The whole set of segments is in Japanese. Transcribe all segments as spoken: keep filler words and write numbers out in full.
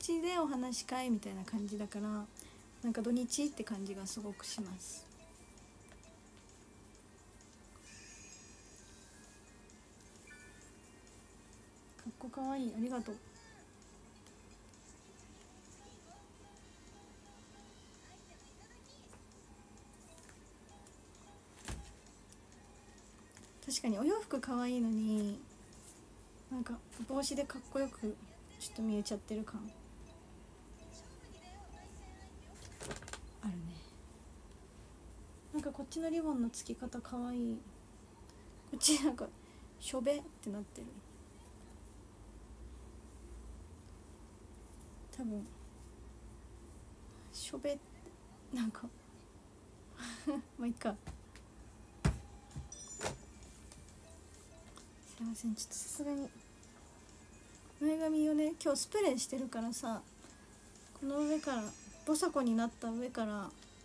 日でお話し会みたいな感じだから、なんか土日って感じがすごくします。かっこかわいい、ありがとう。確かにお洋服かわいいのに、なんか帽子でかっこよくちょっと見えちゃってる感あるね。なんかこっちのリボンの付き方かわいい。こっちなんかしょべってなってる。多分しょべなんかまあいいか。すいません、ちょっとさすがに前髪をね今日スプレーしてるからさ、この上からボサコになった上から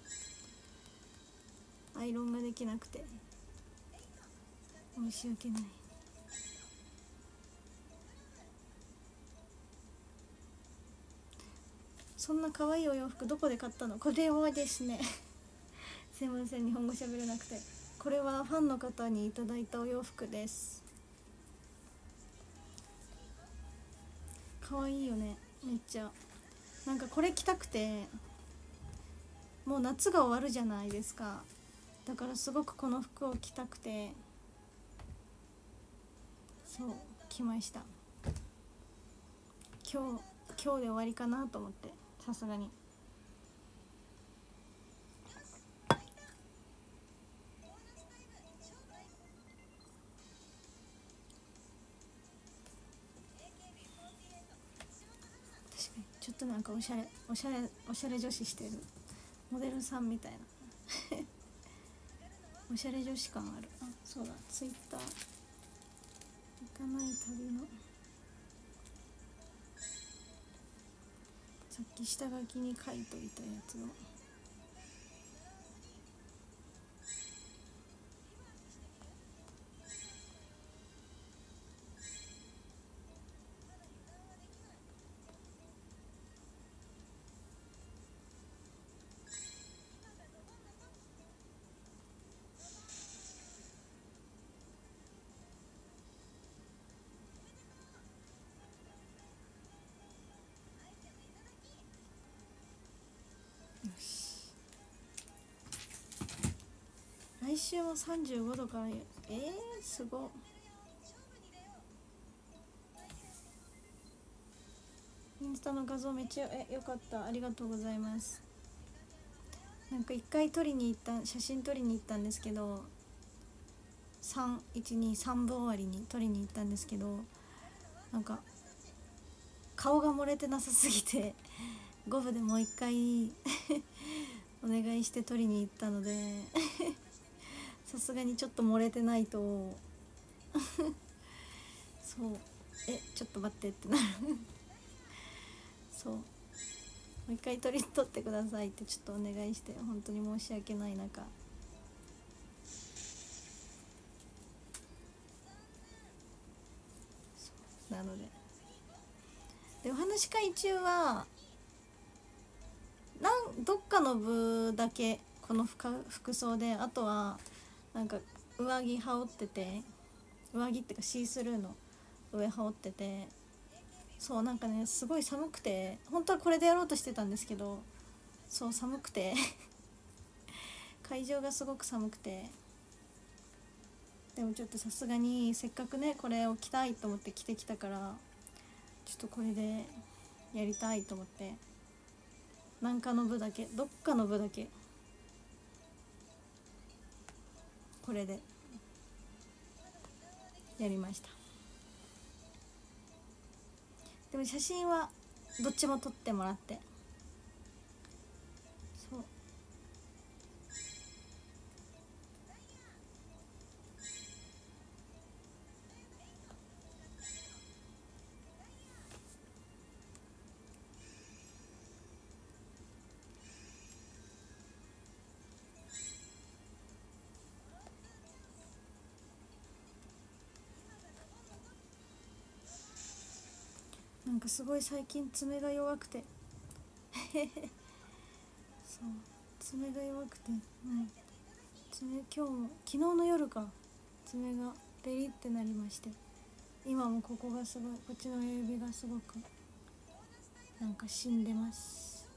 アイロンができなくて申し訳ない。そんな可愛いお洋服どこで買ったの？これはですねすいません、日本語喋れなくて。これはファンの方にいただいたお洋服です。可愛いよね、めっちゃ。なんかこれ着たくて、もう夏が終わるじゃないですか。だからすごくこの服を着たくて、そう着ました。今日今日で終わりかなと思って、さすがに。確かにちょっとなんかおしゃれおしゃれおしゃれ女子してるモデルさんみたいなおしゃれ女子感ある。あ、そうだ、ツイッター行かない旅のさっき下書きに書いといたやつを。よし、来週もさんじゅうごどから。えー、すごっ。インスタの画像めっちゃえよかった、ありがとうございます。なんか一回撮りに行った写真撮りに行ったんですけど、さんいちにさんぶ終わりに撮りに行ったんですけど、なんか顔が漏れてなさすぎてごぶでもう一回お願いして撮りに行ったのでさすがにちょっと漏れてないとそう、えちょっと待ってってなるそう、もう一回撮り撮ってくださいってちょっとお願いして、本当に申し訳ない中。なのででお話し会中はなんどっかの部だけこの服装で、あとはなんか上着羽織ってて、上着っていうかシースルーの上羽織ってて、そうなんかねすごい寒くて、本当はこれでやろうとしてたんですけど、そう寒くて会場がすごく寒くて、でもちょっとさすがにせっかくねこれを着たいと思って着てきたから、ちょっとこれでやりたいと思って、なんかの部だけどっかの部だけこれでやりました。でも写真はどっちも撮ってもらって、そうなんかすごい最近爪が弱くてそう爪が弱くて、うん、爪今日も昨日の夜か爪がベリってなりまして、今もここがすごい、こっちの親指がすごくなんか死んでます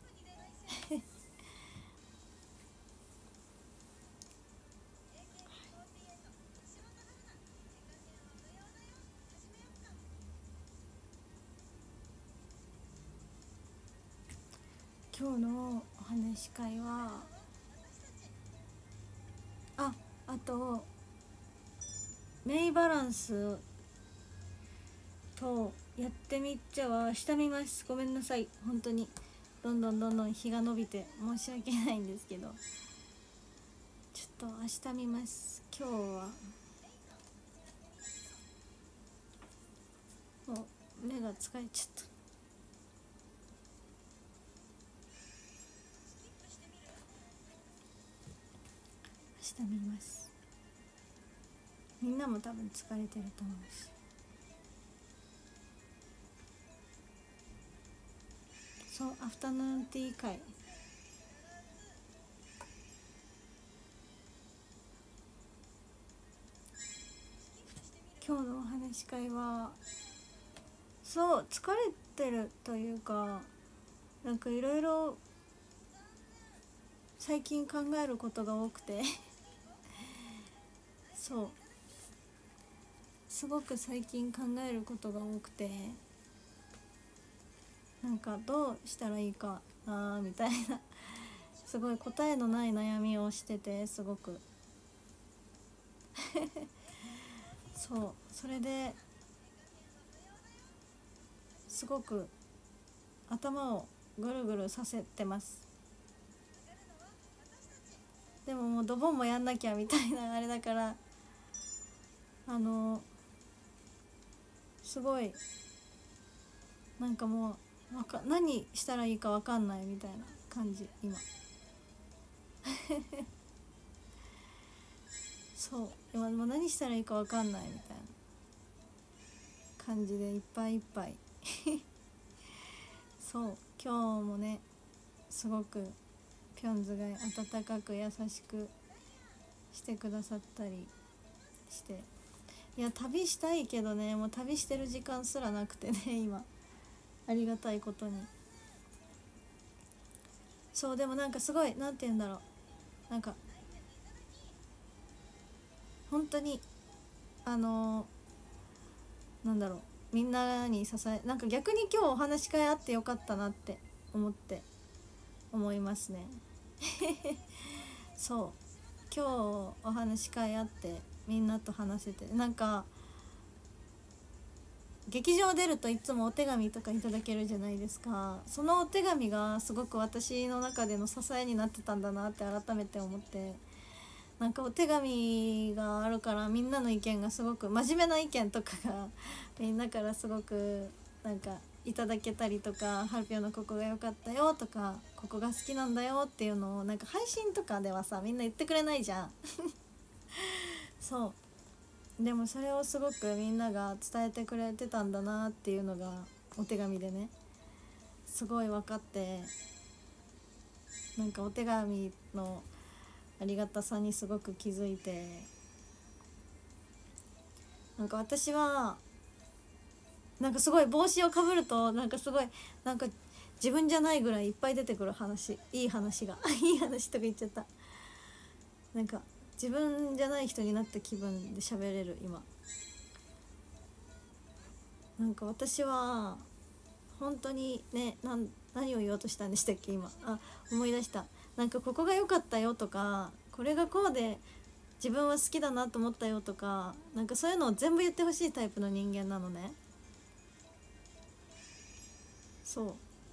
今日のお話し会はああとメイバランスとやってみっちゃは明日見ます。ごめんなさい、本当にどんどんどんどん日が伸びて申し訳ないんですけど、ちょっと明日見ます。今日はもう目が疲れちゃった。明日見ます。みんなも多分疲れてると思うし、そうアフタヌーンティー会今日のお話し会はそう疲れてるというか、なんかいろいろ最近考えることが多くてそうすごく最近考えることが多くて、なんかどうしたらいいかなみたいなすごい答えのない悩みをしてて、すごくそうそれですごく頭をぐるぐるさせてます。でももうドボンもやんなきゃみたいなあれだから、あのすごいなんかもうわか何したらいいか分かんないみたいな感じ今そう今もう何したらいいか分かんないみたいな感じでいっぱいいっぱいそう今日もねすごくピョンズが温かく優しくしてくださったりして、いや旅したいけどね、もう旅してる時間すらなくてね今ありがたいことに。そうでもなんかすごいなんて言うんだろう、なんか本当にあのー、なんだろう、みんなに支え、なんか逆に今日お話し会あってよかったなって思って思いますねそう今日お話し会あってみんなと話せて、なんか劇場出るといつもお手紙とかいただけるじゃないですか。そのお手紙がすごく私の中での支えになってたんだなって改めて思って、なんかお手紙があるからみんなの意見がすごく真面目な意見とかがみんなからすごくなんかいただけたりとか、ハルピョのここが良かったよとかここが好きなんだよっていうのをなんか配信とかではさみんな言ってくれないじゃんそうでもそれをすごくみんなが伝えてくれてたんだなっていうのがお手紙でねすごい分かって、なんかお手紙のありがたさにすごく気づいて、なんか私はなんかすごい帽子をかぶるとなんかすごいなんか自分じゃないぐらいいっぱい出てくる話、いい話がいい話とか言っちゃった。なんか自分じゃない人になった気分で喋れる今。なんか私は本当にね、なん何を言おうとしたんでしたっけ今。あ、思い出した。なんかここが良かったよとかこれがこうで自分は好きだなと思ったよとか、なんかそういうのを全部言ってほしいタイプの人間なのね。そう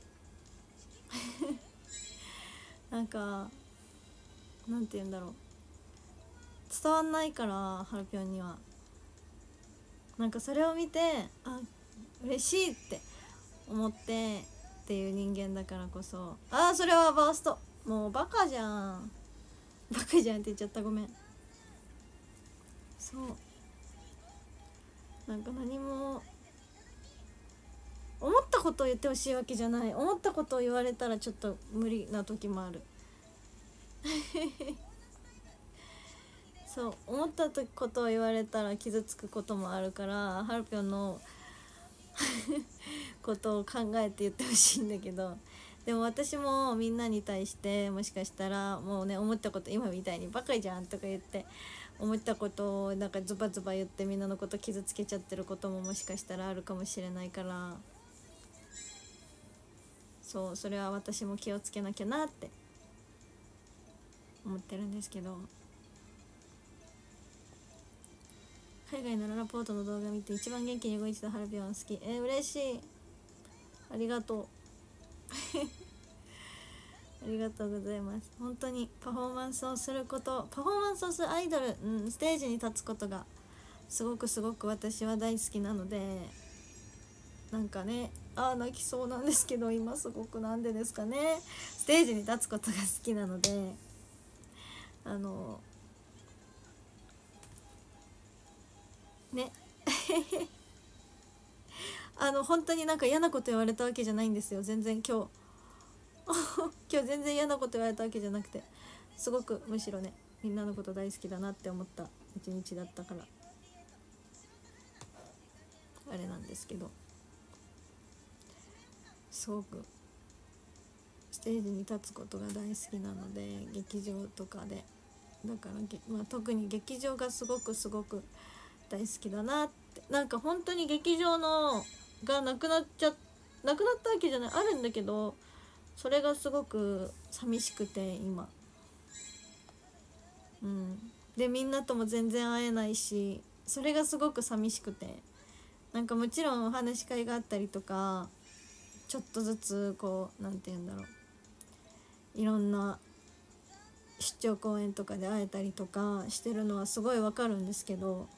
なんかなんて言うんだろう、伝わんないからハルピョンには。なんかそれを見てあ嬉しいって思ってっていう人間だからこそ、ああそれはバースト、もうバカじゃんバカじゃんって言っちゃった、ごめん。そうなんか何も思ったことを言ってほしいわけじゃない。思ったことを言われたらちょっと無理な時もあるそう思ったことを言われたら傷つくこともあるから、はるぴょんのことを考えて言ってほしいんだけど、でも私もみんなに対してもしかしたらもうね、思ったこと今みたいにバカじゃんとか言って思ったことをなんかズバズバ言ってみんなのこと傷つけちゃってることももしかしたらあるかもしれないから、そう、それは私も気をつけなきゃなって思ってるんですけど、海外のララポートの動画見て一番元気に動いてたはるぴょん好き。えー、嬉しい、ありがとうありがとうございます。本当にパフォーマンスをすること、パフォーマンスをするアイドル、うん、ステージに立つことがすごくすごく私は大好きなので、なんかね、ああ泣きそうなんですけど今すごく、なんでですかね、ステージに立つことが好きなので、あのねあの本当になんか嫌なこと言われたわけじゃないんですよ、全然今日今日全然嫌なこと言われたわけじゃなくて、すごくむしろね、みんなのこと大好きだなって思った一日だったからあれなんですけど、すごくステージに立つことが大好きなので、劇場とかでだから、まあ、特に劇場がすごくすごく大好きだなって。なんか本当に劇場のがなくなっちゃなくなったわけじゃない、あるんだけど、それがすごく寂しくて今、うんでみんなとも全然会えないし、それがすごく寂しくて、なんかもちろんお話し会があったりとか、ちょっとずつこうなんて言うんだろう、いろんな出張公演とかで会えたりとかしてるのはすごいわかるんですけど、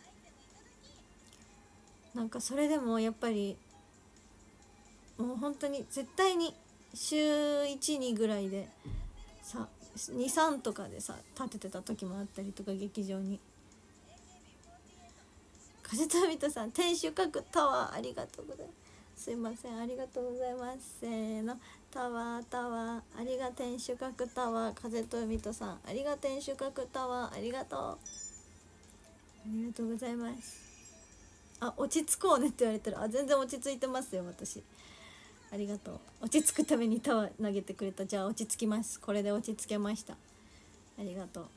なんかそれでもやっぱりもう本当に絶対に週いち、にぐらいでさに、さんとかでさ立ててた時もあったりとか、劇場に。風と海とさん、天守閣タワーありがとうございます。すいません、ありがとうございます。せーの、タワータワーありが天守閣タワー、風と海とさんありが天守閣タワーありがとう、ありがとうございます。あ、落ち着こうねって言われてる。あ、全然落ち着いてますよ私、ありがとう。落ち着くためにタワー投げてくれた。じゃあ落ち着きます。これで落ち着けました。ありがとう。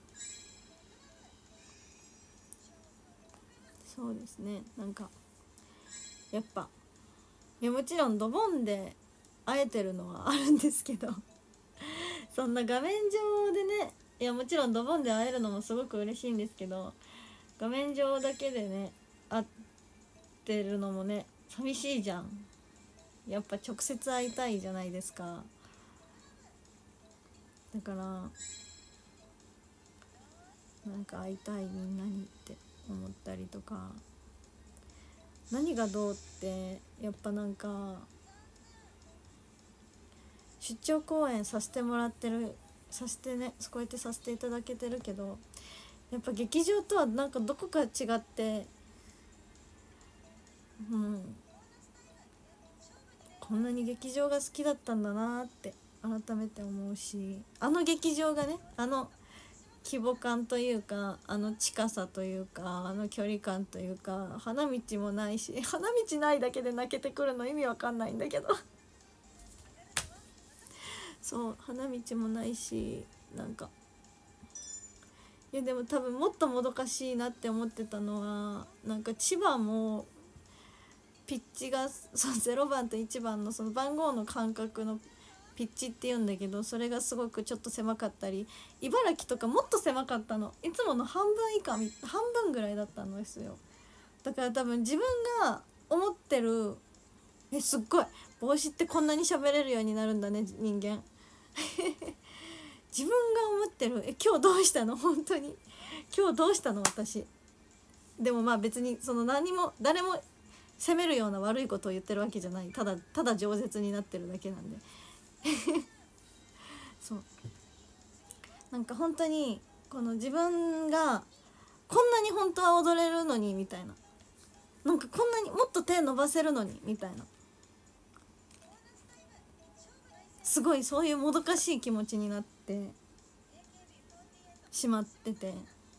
そうですね、なんかやっぱいやもちろんドボンで会えてるのはあるんですけどそんな画面上でね、いやもちろんドボンで会えるのもすごく嬉しいんですけど、画面上だけでね会ってるのもね寂しいじゃん。やっぱ直接会いたいじゃないですか。だからなんか会いたいみんなにって思ったりとか、何がどうってやっぱなんか出張公演させてもらってるさせてねこうやってさせていただけてるけど、やっぱ劇場とはなんかどこか違って、うんこんなに劇場が好きだったんだなって改めて思うし、あの劇場がね、あの規模感というか、あの近さというか、あの距離感というか、花道もないし、花道ないだけで泣けてくるの意味わかんないんだけどそう花道もないし、なんかいやでも多分もっともどかしいなって思ってたのは、なんか千葉もピッチがそうゼロばんといちばんのその番号の間隔のピッチっていうんだけど、それがすごくちょっと狭かったり、茨城とかもっと狭かったの、いつもの半分以下、半分ぐらいだったんですよ。だから多分自分が思ってる、えすっごい帽子ってこんなに喋れるようになるんだね人間自分が思ってる、え今日どうしたの本当に今日どうしたの私。でもまあ別にその何も誰も責めるような悪いことを言ってるわけじゃない、ただただ饒舌になってるだけなんでそうなんか本当にこの自分がこんなに本当は踊れるのにみたいな、なんかこんなにもっと手伸ばせるのにみたいな、 すごいそういうもどかしい気持ちになってしまってて、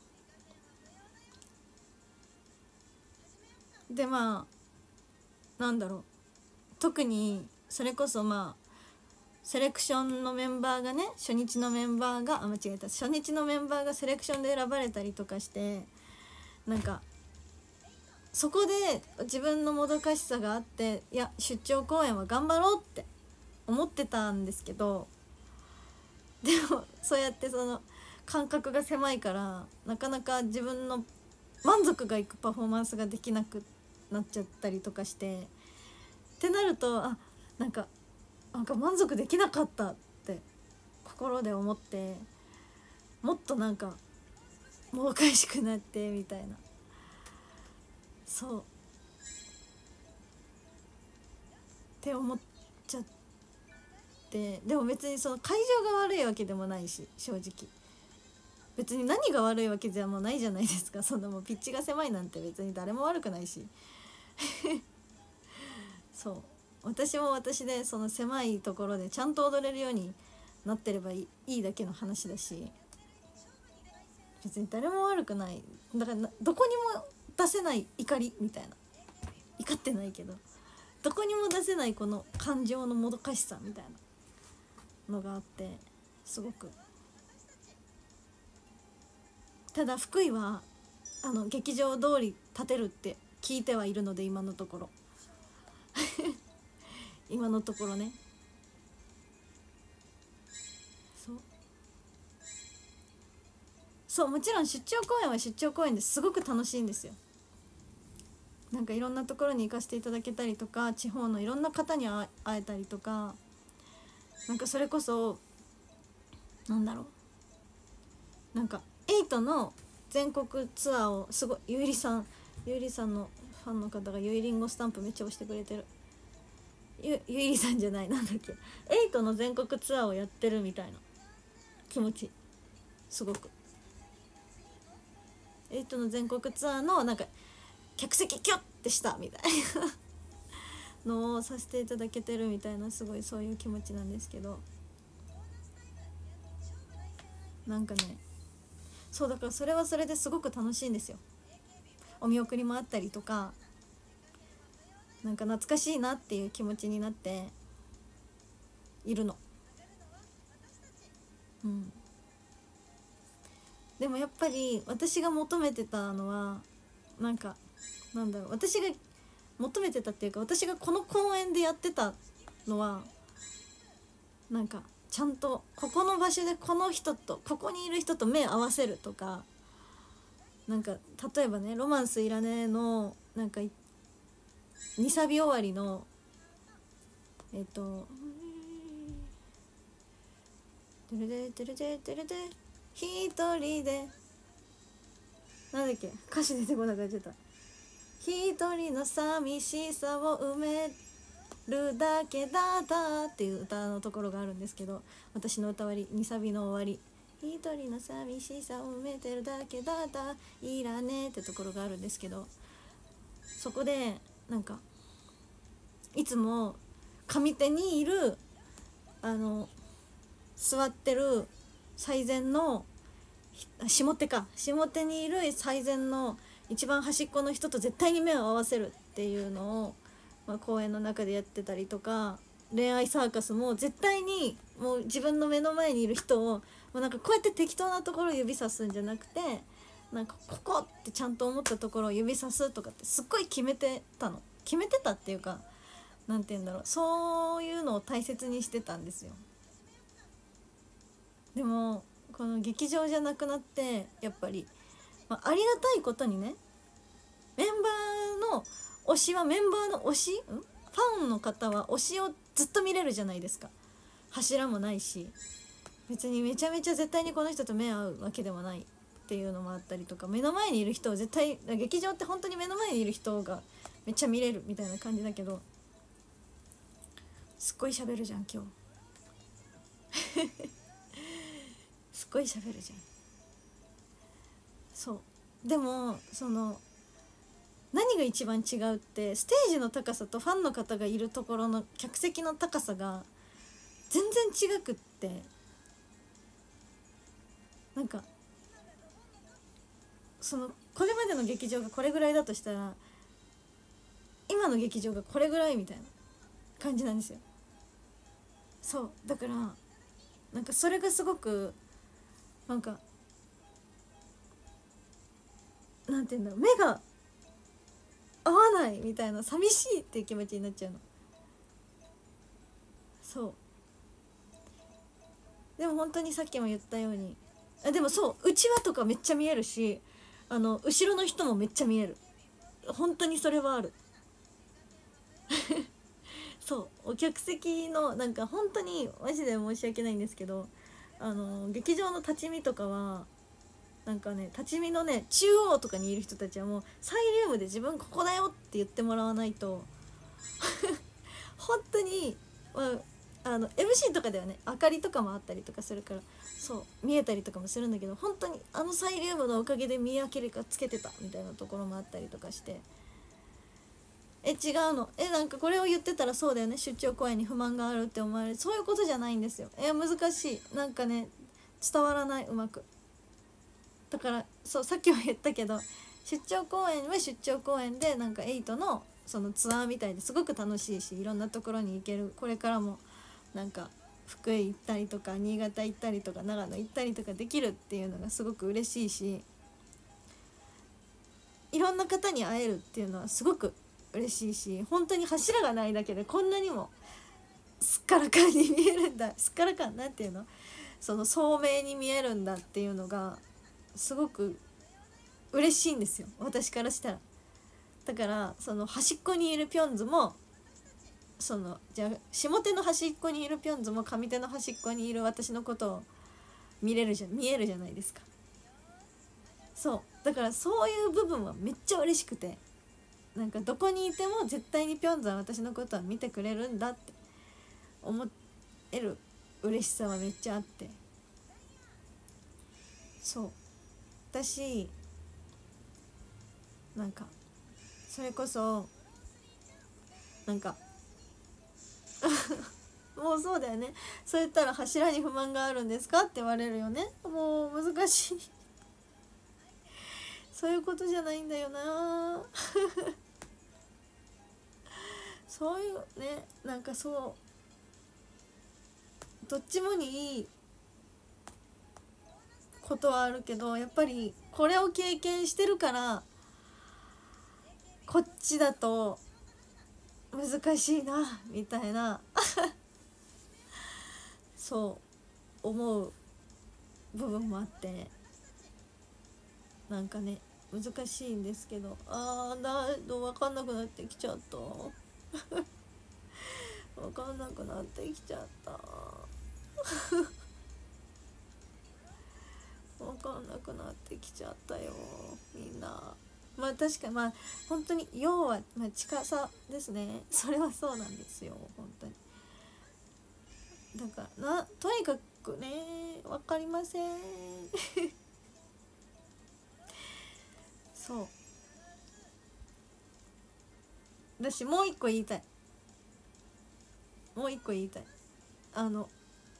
でまあなんだろう、特にそれこそまあセレクションのメンバーがね、初日のメンバーがあ間違えた初日のメンバーがセレクションで選ばれたりとかして、なんかそこで自分のもどかしさがあって、いや出張公演は頑張ろうって思ってたんですけど、でもそうやってその感覚が狭いからなかなか自分の満足がいくパフォーマンスができなくなっちゃったりとかして、ってなるとあなんかなんか満足できなかったって心で思って、もっとなんかもどかしくなってみたいな、そうって思っちゃって、でも別にその会場が悪いわけでもないし、正直別に何が悪いわけじゃもうないじゃないですか。そんなもうピッチが狭いなんて別に誰も悪くないしそう私も私でその狭いところでちゃんと踊れるようになってればいい、いいだけの話だし、別に誰も悪くない。だからどこにも出せない怒りみたいな、怒ってないけどどこにも出せないこの感情のもどかしさみたいなのがあって、すごく。ただ福井はあの劇場通り建てるって聞いてはいるので、今のところ今のところね。そうそうもちろん出張公演は出張公演ですごく楽しいんですよ。なんかいろんなところに行かせていただけたりとか、地方のいろんな方に会えたりとか、なんかそれこそなんだろう、なんかエイトの全国ツアーをすごい、ゆいりさんゆいりさんのファンの方がゆいりんごスタンプめっちゃ押してくれてる。ゆ, ゆいりさんじゃないなんだっけ、エイトの全国ツアーをやってるみたいな気持ち、すごくエイトの全国ツアーのなんか客席キュッてしたみたいなのをさせていただけてるみたいな、すごいそういう気持ちなんですけど、なんかね、そうだからそれはそれですごく楽しいんですよ。お見送りもあったりとか、なんか懐かしいなっていう気持ちになっているの。うん。でもやっぱり私が求めてたのはなんかなんだろう、私が求めてたっていうか、私がこの公演でやってたのはなんかちゃんとここの場所でこの人とここにいる人と目合わせるとか、なんか例えばね、ロマンスいらねえのなんかにサビ終わりのえっと「テレデテレデテレデ一人で」なんだっけ、歌詞出てこなくなっちゃった。一人の寂しさを埋めるだけだったっていう歌のところがあるんですけど、私の歌割りにサビの終わり、一人の寂しさを埋めてるだけだったいらねえってところがあるんですけど、そこでなんかいつも上手にいるあの座ってる最前の下手か下手にいる最前の一番端っこの人と絶対に目を合わせるっていうのを、まあ、公演の中でやってたりとか、恋愛サーカスも絶対にもう自分の目の前にいる人をもうなんかこうやって適当なところを指さすんじゃなくて、なんかここってちゃんと思ったところを指さすとかってすっごい決めてたの。決めてたっていうか、なんて言うんだろう、そういうのを大切にしてたんですよ。でもこの劇場じゃなくなってやっぱり、まあ、ありがたいことにね、メンバーの推しはメンバーの推しんファンの方は推しをずっと見れるじゃないですか。柱もないし、別にめちゃめちゃ絶対にこの人と目合うわけでもないっていうのもあったりとか、目の前にいる人を絶対、劇場って本当に目の前にいる人がめっちゃ見れるみたいな感じだけど、すっごい喋るじゃん今日すっごい喋るじゃん。そうでもその何が一番違うって、ステージの高さとファンの方がいるところの客席の高さが全然違くって、なんかそのこれまでの劇場がこれぐらいだとしたら今の劇場がこれぐらいみたいな感じなんですよ。そうだからなんかそれがすごくなんかなんていうんだろう、目が合わないみたいな、寂しいっていう気持ちになっちゃうの。そうでも本当にさっきも言ったように、あでもそう内輪とかめっちゃ見えるし、あの後ろの人もめっちゃ見える。本当にそれはある。そうお客席のなんか本当にマジで申し訳ないんですけど、あの劇場の立ち見とかはなんかね、立ち見のね中央とかにいる人たちはもうサイリウムで自分ここだよって言ってもらわないと本当に、まあ、あの エムシー とかではね明かりとかもあったりとかするからそう見えたりとかもするんだけど、本当にあのサイリウムのおかげで見分けるかつけてたみたいなところもあったりとかして、え違うの、えなんかこれを言ってたらそうだよね、出張公演に不満があるって思われる、そういうことじゃないんですよ。え難しい、なんかね伝わらないうまく。だからそうさっきも言ったけど、出張公演は出張公演でなんかエイトのそのツアーみたいですごく楽しいし、いろんなところに行ける、これからもなんか福井行ったりとか新潟行ったりとか長野行ったりとかできるっていうのがすごく嬉しいし、いろんな方に会えるっていうのはすごく嬉しいし、本当に柱がないだけでこんなにもすっからかんに見えるんだ、すっからかんなんていうの、その聡明に見えるんだっていうのがすごく嬉しいんですよ、私からしたら。だからその端っこにいるピョンズも、そのじゃあ下手の端っこにいるピョンズも上手の端っこにいる私のことを見れるじゃん見えるじゃないですか。そうだからそういう部分はめっちゃ嬉しくて、なんかどこにいても絶対にピョンズは私のことは見てくれるんだって思える嬉しさはめっちゃあって、そう私なんかそれこそなんかもうそうだよね、そう言ったら柱に不満があるんですかって言われるよね。もう難しいそういうことじゃないんだよなそういうね、なんかそうどっちもにいいことはあるけど、やっぱりこれを経験してるからこっちだと難しいなみたいなそう思う部分もあって、なんかね難しいんですけど、あーだ分かんなくなってきちゃった分かんなくなってきちゃった分かんなくなってきちゃったよみんな。まあ確かまあ本当に要は、まあ、近さですね、それはそうなんですよ本当に。だからなとにかくね分かりませんそうだし、もう一個言いたいもう一個言いたいあの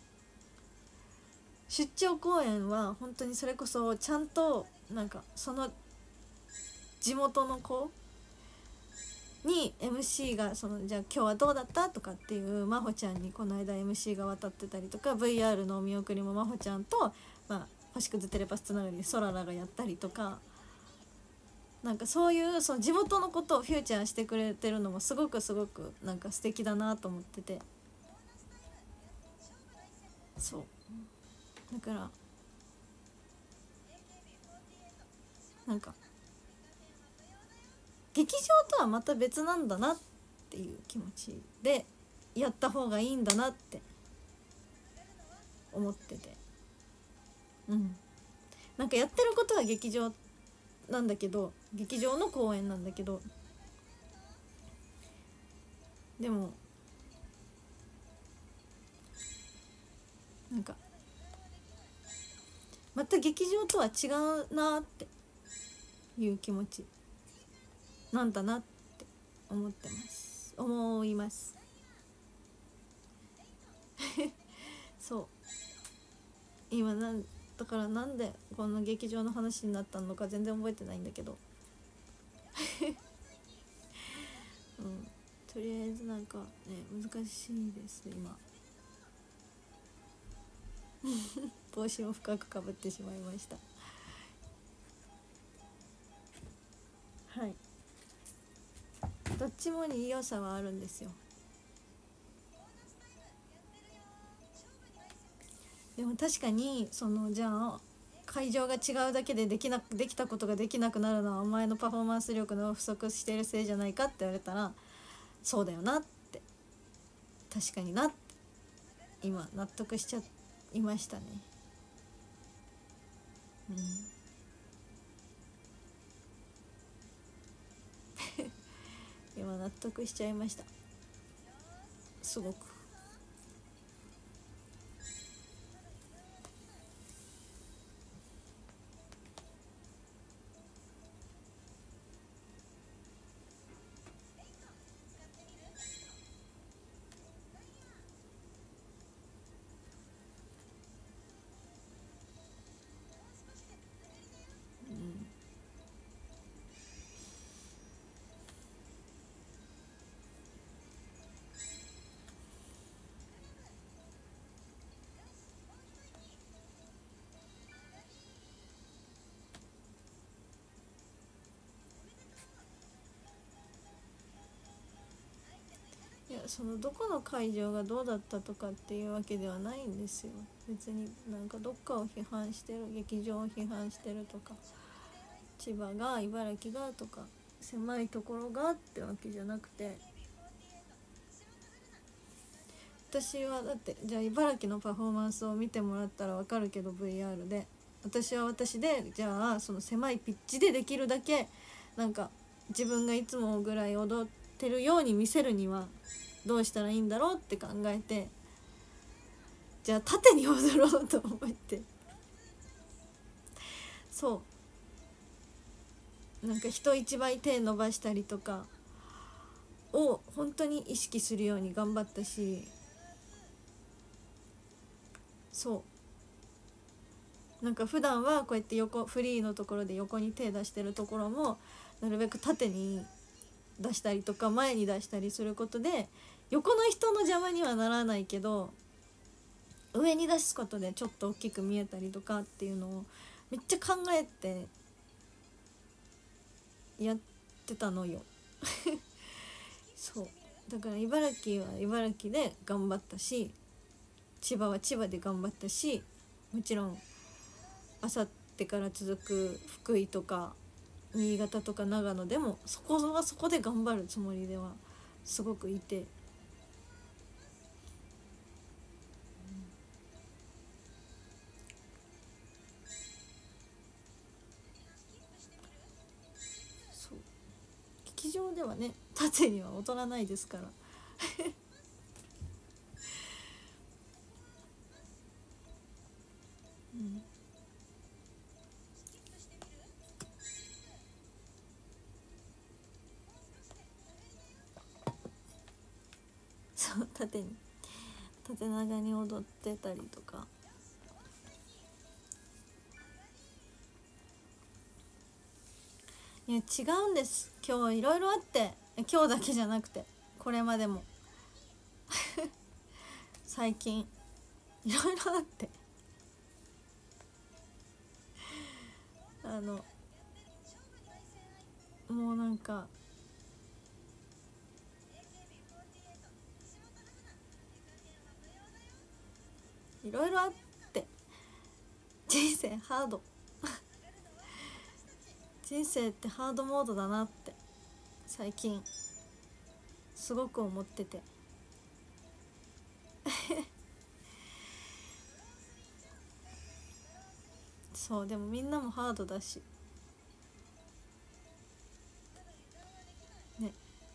出張公演は本当にそれこそちゃんとなんかその地元の子に エムシー がそのじゃあ今日はどうだったとかっていう真帆ちゃんにこの間 エムシー が渡ってたりとか、 ブイアール のお見送りも真帆ちゃんと、まあ、星屑テレパスつながりでソララがやったりとか、なんかそういうその地元のことをフューチャーしてくれてるのもすごくすごくなんか素敵だなと思ってて、そうだからなんか劇場とはまた別なんだなっていう気持ちでやった方がいいんだなって思ってて、うんなんかやってることは劇場なんだけど、劇場の公演なんだけど、でもなんかまた劇場とは違うなっていう気持ちなんだなって思ってます思いますそう今なんだからなんでこの劇場の話になったのか全然覚えてないんだけどうん、とりあえずなんかね難しいです今帽子を深くかぶってしまいました。はい、どっちもに良さはあるんですよ。でも確かにそのじゃあ会場が違うだけでできなできたことができなくなるのはお前のパフォーマンス力の不足しているせいじゃないかって言われたらそうだよなって確かになって今納得しちゃいましたね。うん今納得しちゃいましたすごく。いやそのどこの会場がどうだったとかっていうわけではないんですよ。別になんかどっかを批判してる劇場を批判してるとか千葉が茨城がとか狭いところがってわけじゃなくて私はだってじゃあ茨城のパフォーマンスを見てもらったら分かるけど ブイアール で私は私でじゃあその狭いピッチでできるだけなんか自分がいつもぐらい踊ってるように見せるにはどうしたらいいんだろうって考えてじゃあ縦に踊ろうと思ってそうなんか人一倍手伸ばしたりとかを本当に意識するように頑張ったしそうなんか普段はこうやって横フリーのところで横に手出してるところもなるべく縦に出したりとか前に出したりすることで横の人の邪魔にはならないけど上に出すことでちょっと大きく見えたりとかっていうのをめっちゃ考えてやってたのよそうだから茨城は茨城で頑張ったし千葉は千葉で頑張ったしもちろんあさってから続く福井とか新潟とか長野でもそこはそこで頑張るつもりではすごくいて、そう劇場ではね縦には劣らないですからうん、そう縦に縦長に踊ってたりとかいや違うんです今日いろいろあって今日だけじゃなくてこれまでも最近いろいろあってあのもうなんかいろいろあって人生ハード人生ってハードモードだなって最近すごく思っててそうでもみんなもハードだしね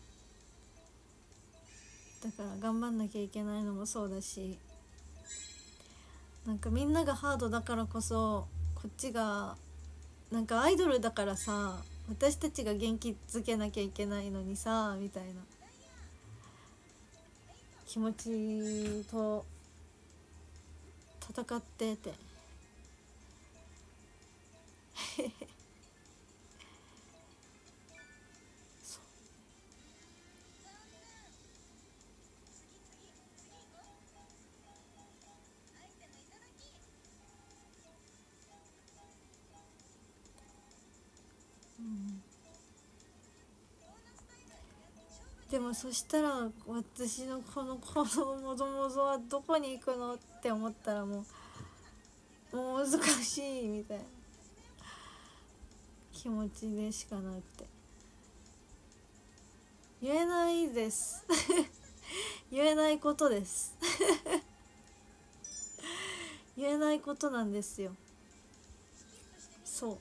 だから頑張んなきゃいけないのもそうだしなんかみんながハードだからこそこっちがなんかアイドルだからさ私たちが元気づけなきゃいけないのにさみたいな気持ちと戦っててそう、うん、でもそしたら私のこのこのもぞもぞはどこに行くのって思ったらもうもう難しいみたいな気持ちでしかなくて言えないです言えないことです言えないことなんですよ。そう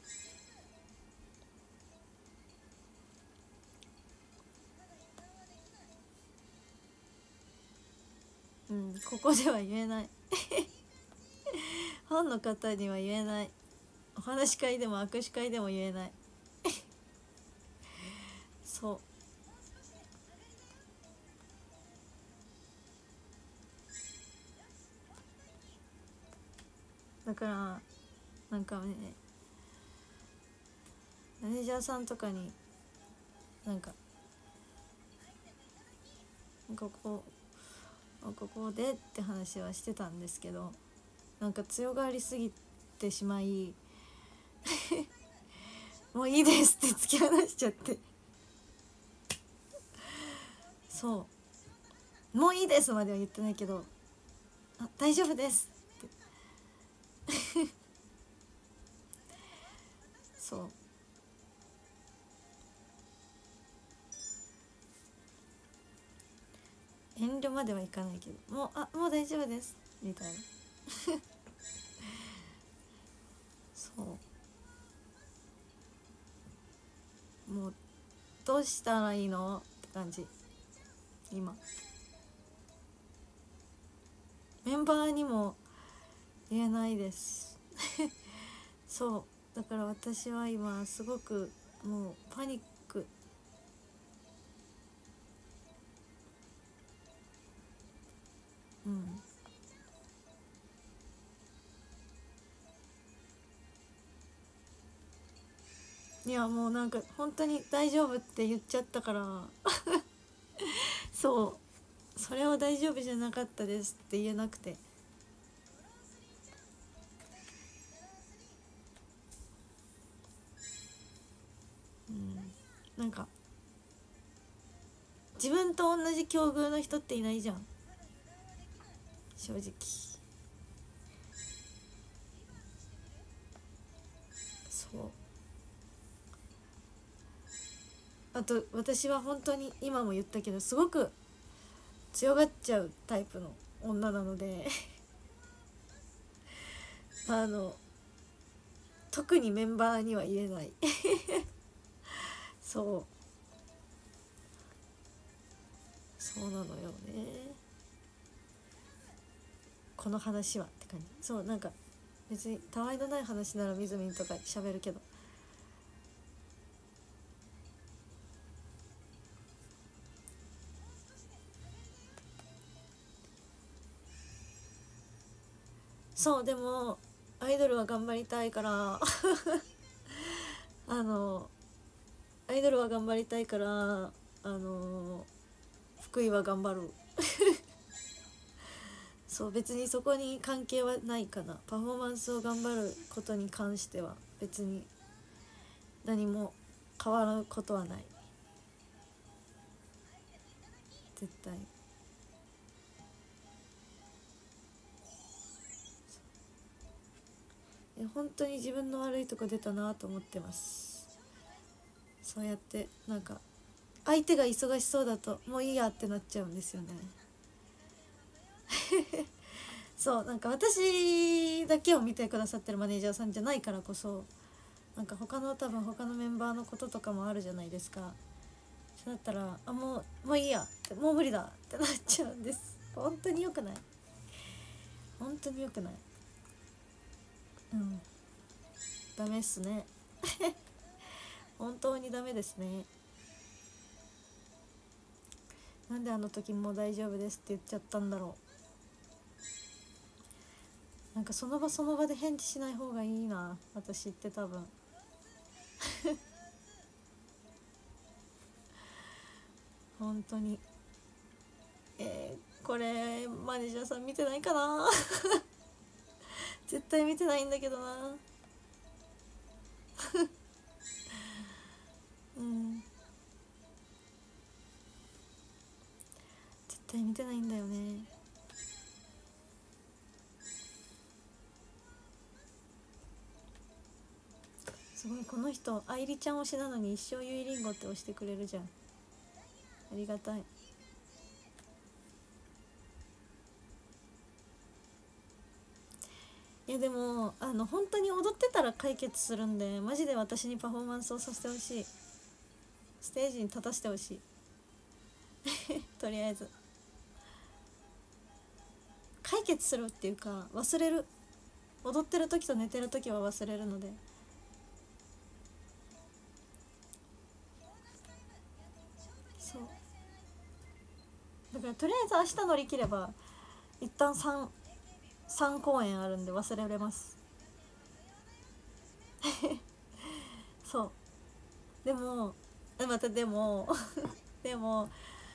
、うん、ここでは言えないファンの方には言えない、お話し会でも握手会でも言えないそうだからなんかね、マネージャーさんとかになんかここここでって話はしてたんですけど、なんか強がりすぎてしまいもういいですって突き放しちゃってそうもういいですまでは言ってないけど、あ大丈夫ですってそう遠慮まではいかないけど、もうあもう大丈夫ですみたいなそうもうどうしたらいいのって感じ今。メンバーにも言えないですそうだから私は今すごくもうパニック。うんいやもうなんか本当に大丈夫って言っちゃったからそうそれは大丈夫じゃなかったですって言えなくて、うんなんか自分と同じ境遇の人っていないじゃん正直。そうあと私は本当に今も言ったけどすごく強がっちゃうタイプの女なのであの特にメンバーには言えないそうそうなのよねこの話はって感じ。そうなんか別にたわいのない話ならみずみんとか喋るけど、そうでもアイドルは頑張りたいからあのアイドルは頑張りたいからあの福井は頑張るそう別にそこに関係はないかな。パフォーマンスを頑張ることに関しては別に何も変わることはない絶対。え本当に自分の悪いとこ出たなと思ってます。そうやってなんか相手が忙しそうだともういいやってなっちゃうんですよねそうなんか私だけを見てくださってるマネージャーさんじゃないからこそなんか他の多分他のメンバーのこととかもあるじゃないですか。そうだったらあもうもういいやってもう無理だってなっちゃうんです。本当に良くない本当に良くない。うんダメっすね本当にダメですね。なんであの時もう大丈夫ですって言っちゃったんだろなんかその場その場で返事しない方がいいな私って多分本当に。えー、これマネージャーさん見てないかな絶対見てないんだけどなうん絶対見てないんだよね。すごい、この人愛梨ちゃん推しなのに一生ゆいりんごって押してくれるじゃん。ありがたい。いやでもあの本当に踊ってたら解決するんで、マジで私にパフォーマンスをさせてほしい。ステージに立たせてほしいとりあえず解決するっていうか、忘れる。踊ってる時と寝てる時は忘れるので。そうだからとりあえず明日乗り切れば一旦 3, 3公演あるんで忘れられますそうでもまたでもでも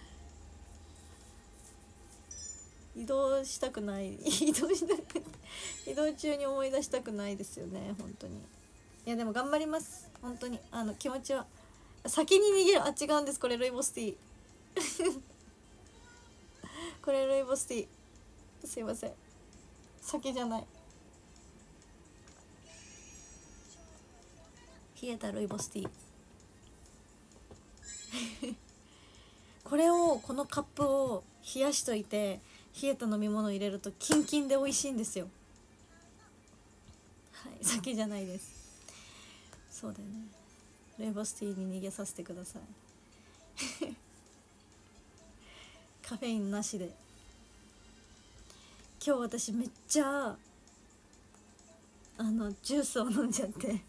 移動したくない移動したく移動中に思い出したくないですよね本当に。いやでも頑張ります本当に。あの気持ちは先に逃げる。あ違うんです、これルイボスティーこれルイボスティー、すいません酒じゃない、冷えたルイボスティーこれをこのカップを冷やしといて冷えた飲み物入れるとキンキンで美味しいんですよ。はい、酒じゃないです。そうだよね、ルイボスティーに逃げさせてくださいカフェインなしで。今日私めっちゃあのジュースを飲んじゃって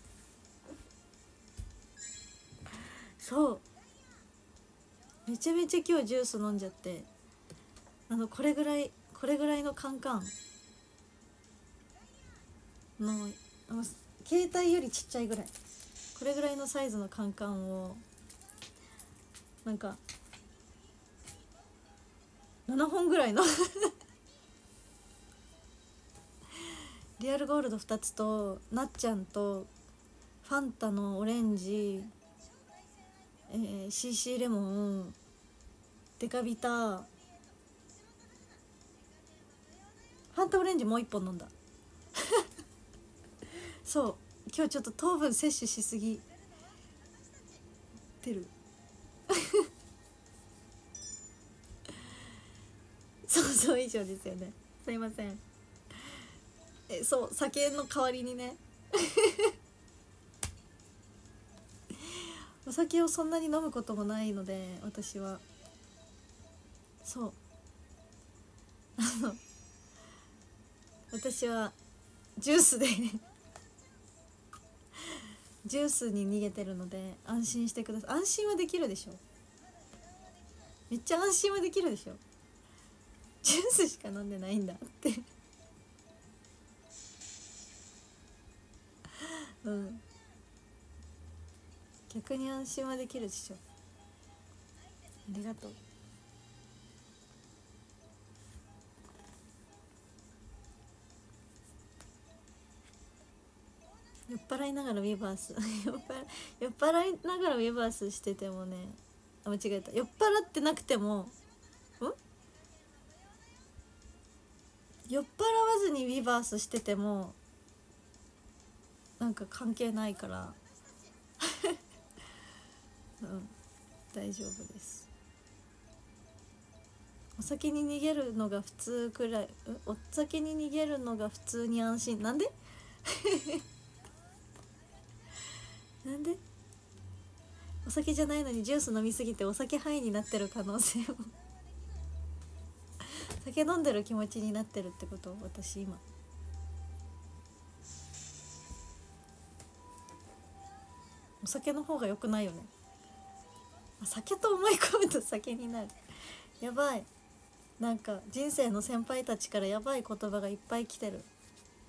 そうめちゃめちゃ今日ジュース飲んじゃって、あのこれぐらいこれぐらいのカンカンのあの携帯よりちっちゃいぐらい、これぐらいのサイズのカンカンをなんかななほんぐらいのリアルゴールドふたつとなっちゃんとファンタのオレンジ、えー、シーシー レモン、デカビタ、ファンタオレンジもういっぽん飲んだそう今日ちょっと糖分摂取しすぎてる想像以上ですよね、すいません。えそう酒の代わりにねお酒をそんなに飲むこともないので私は。そうあの私はジュースでジュースに逃げてるので安心してください。安心はできるでしょ、めっちゃ安心はできるでしょ、ジュースしか飲んでないんだってうん逆に安心はできるでしょ。ありがとう。酔っ払いながらウィバース酔っ払酔っ払いながらウィバースしててもね、あ間違えた、酔っ払ってなくてもん酔っ払わずにウィバースしててもなんか関係ないからうん大丈夫です。お酒に逃げるのが普通くらい、お酒に逃げるのが普通に安心なんでなんでお酒じゃないのにジュース飲みすぎてお酒ハイになってる可能性も酒飲んでる気持ちになってるってこと？私今お酒の方が良くないよね。酒と思い込むと酒になる。やばい、なんか人生の先輩たちからやばい言葉がいっぱい来てる。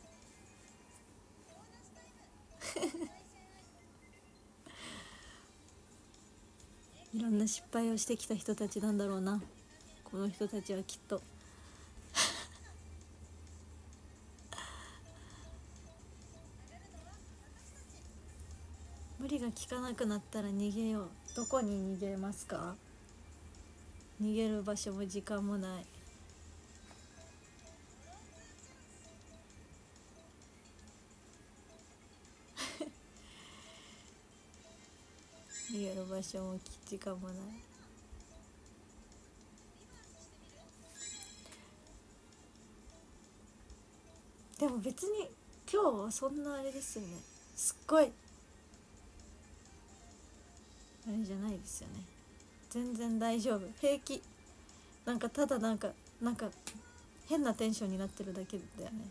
いろんな失敗をしてきた人たちなんだろうな、この人たちはきっと。無理が効かなくなったら逃げよう。どこに逃げますか？逃げる場所も時間もない。逃げる場所も時間もない。でも別に今日はそんなあれですよね、すっごいあれじゃないですよね。全然大丈夫、平気。なんかただなんかなんか変なテンションになってるだけだよね。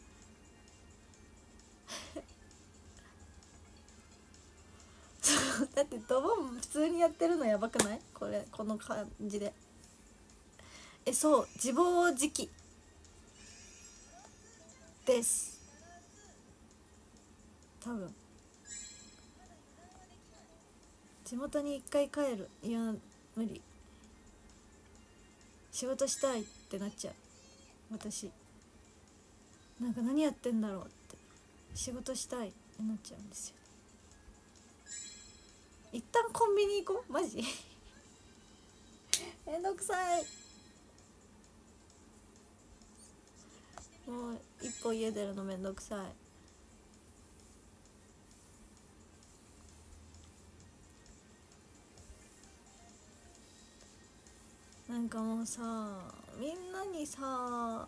そうだってドボン普通にやってるのやばくない？これこの感じで。え、そう、自暴自棄です多分。地元に一回帰る。いや無理、仕事したいってなっちゃう私。なんか何やってんだろうって、仕事したいってなっちゃうんですよ。一旦コンビニ行こうマジめんどくさい。もう一歩家出るのめんどくさい。なんかもうさ、みんなにさ、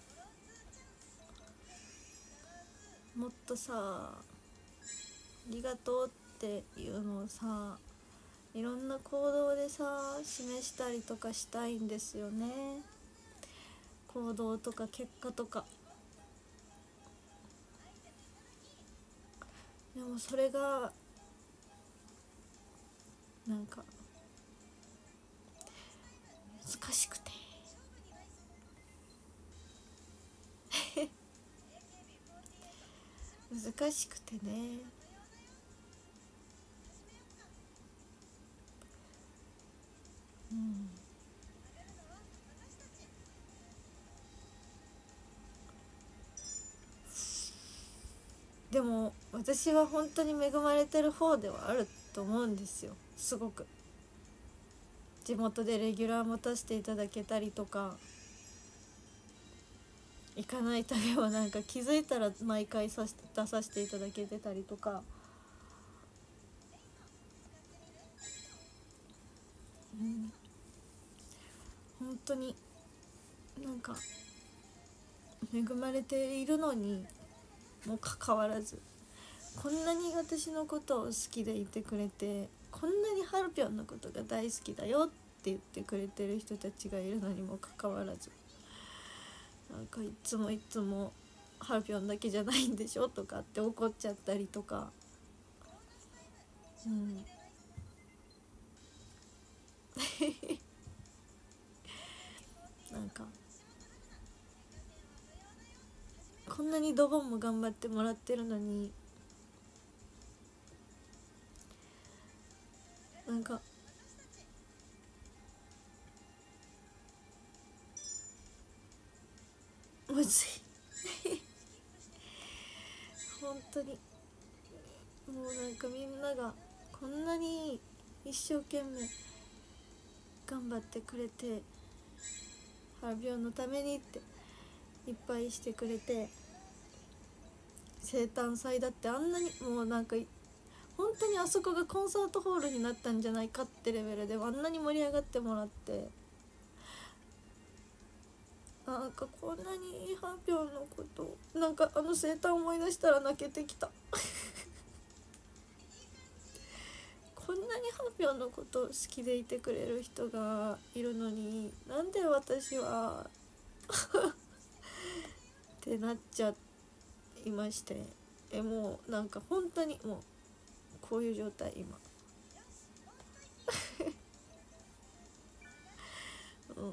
もっとさありがとうっていうのをさ、いろんな行動でさ示したりとかしたいんですよね。行動とか結果とか。でもそれがなんか難しくて難しくてね。うん、でも私は本当に恵まれてる方ではあると思うんですよ。すごく地元でレギュラー持たせていただけたりとか、行かない旅はなんか気づいたら毎回さし出させていただけてたりとか、うん、本当になんか恵まれているのにもかかわらず、こんなに私のことを好きでいてくれて、こんなにハルピョンのことが大好きだよって言ってくれてる人たちがいるのにもかかわらず、なんかいつもいつもハルピョンだけじゃないんでしょとかって怒っちゃったりとか、うんなんかこんなにドボンも頑張ってもらってるのに、なんかむずい本当にもうなんかみんながこんなに一生懸命頑張ってくれて、ハルピョンのためにっていっぱいしてくれて、生誕祭だってあんなにもうなんか本当にあそこがコンサートホールになったんじゃないかってレベルであんなに盛り上がってもらって、なんかこんなにハルピョンのことなんかあの生誕思い出したら泣けてきたこんなにハルピョンのことを好きでいてくれる人がいるのに、なんで私はってなっちゃいまして、えもうなんか本当にもうこういう状態今うん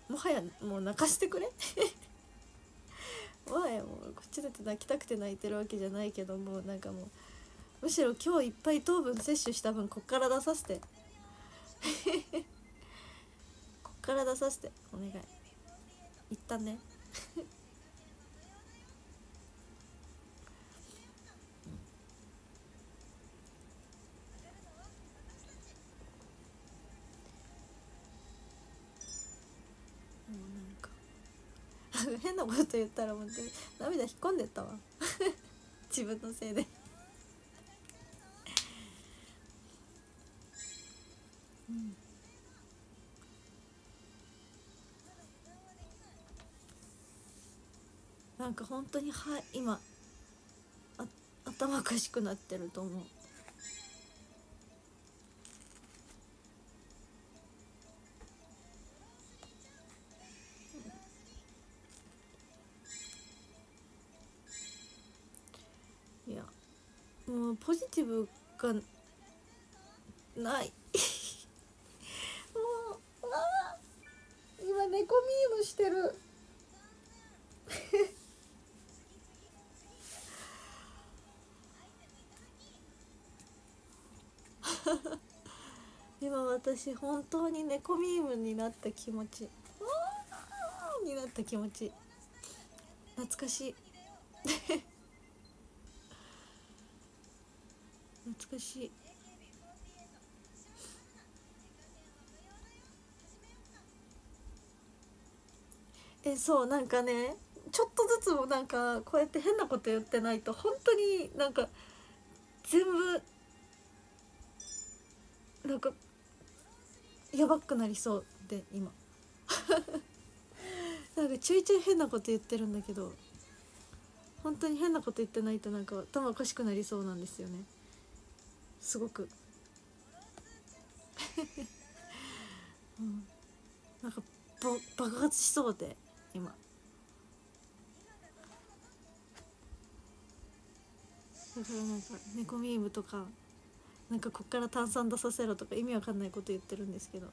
もはやもう泣かしてくれもはやもうこっちだって泣きたくて泣いてるわけじゃないけども、なんかもうむしろ今日いっぱい糖分摂取した分こっから出させてこっから出させてお願い、一旦ね変なこと言ったら本当に涙引っ込んでったわ自分のせいでうん、なんか本当には今あ頭おかしくなってると思う。いやもうポジティブがないもうあ今猫ミームしてる今私本当に猫ミームになった気持ちになった気持ち懐かしい懐かしい。えそうなんかねちょっとずつもなんかこうやって変なこと言ってないと本当になんか全部なんかやばくなりそうで今なんかちょいちょい変なこと言ってるんだけど本当に変なこと言ってないとなんか頭おかしくなりそうなんですよねすごく、うん、なんか爆発しそうで今だからなんか猫ミームとかなんかこっから炭酸出させろとか意味わかんないこと言ってるんですけど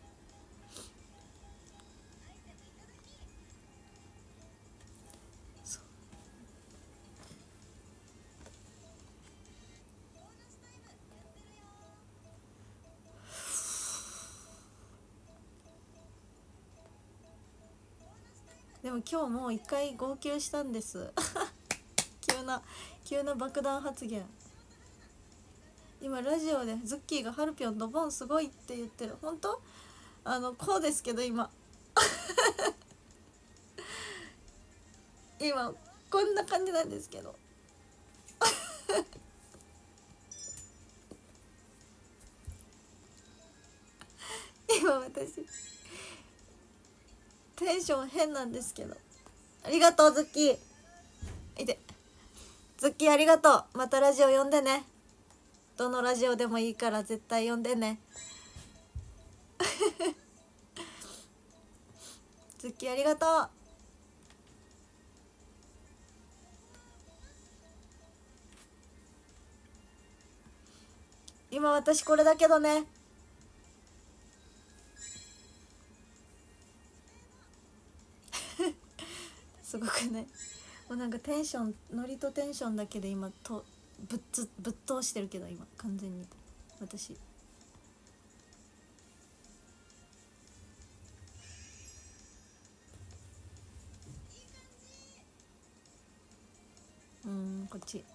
でも今日もう一回号泣したんです急な急な爆弾発言。今ラジオでズッキーがハルピョンドボンすごいって言ってる。本当あのこうですけど今今こんな感じなんですけど今私テンション変なんですけど。ありがとうズッキーいてズッキーありがとう。またラジオ呼んでね。どのラジオでもいいから絶対呼んでねズッキーありがとう。今私これだけどねすごくねもうなんかテンションノリとテンションだけで今とぶっつぶっ通してるけど今完全に私うんこっち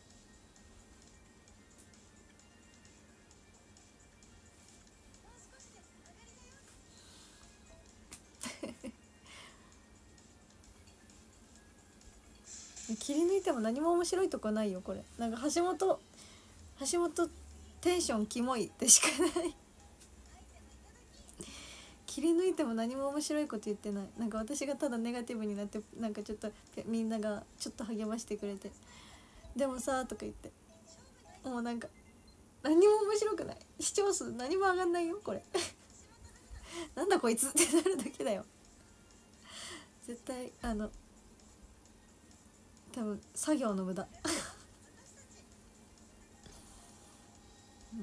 切り抜いても何も面白いとこないよこれ。なんか橋本橋本テンションキモいでしかない切り抜いても何も面白いこと言ってない。なんか私がただネガティブになってなんかちょっとみんながちょっと励ましてくれてでもさとか言ってもうなんか何も面白くない。視聴数何も上がんないよこれなんだこいつってなるだけだよ絶対あの多分作業の無駄うん、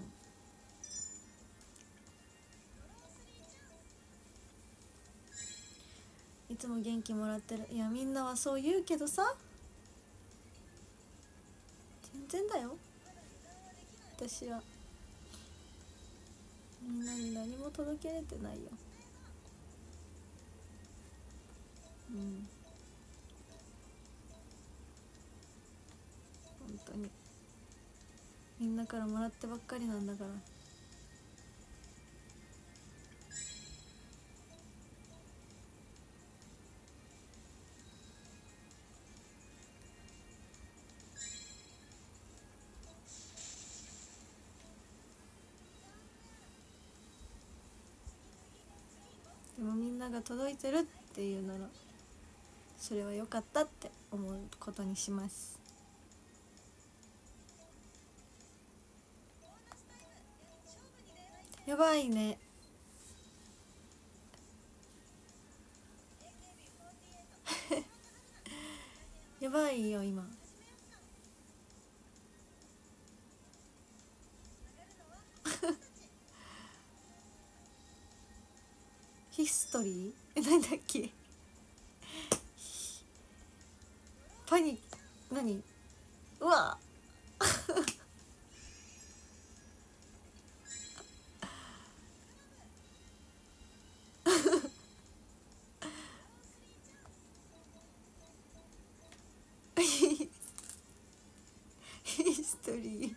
いつも元気もらってる。いやみんなはそう言うけどさ、全然だよ。私はみんなに何も届けれてないよ。うん、本当にみんなからもらってばっかりなんだから。でもみんなが届いてるっていうならそれは良かったって思うことにします。やばいね。やばいよ今。ヒストリーえ、なんだっけ。パニック何、うわヒストリー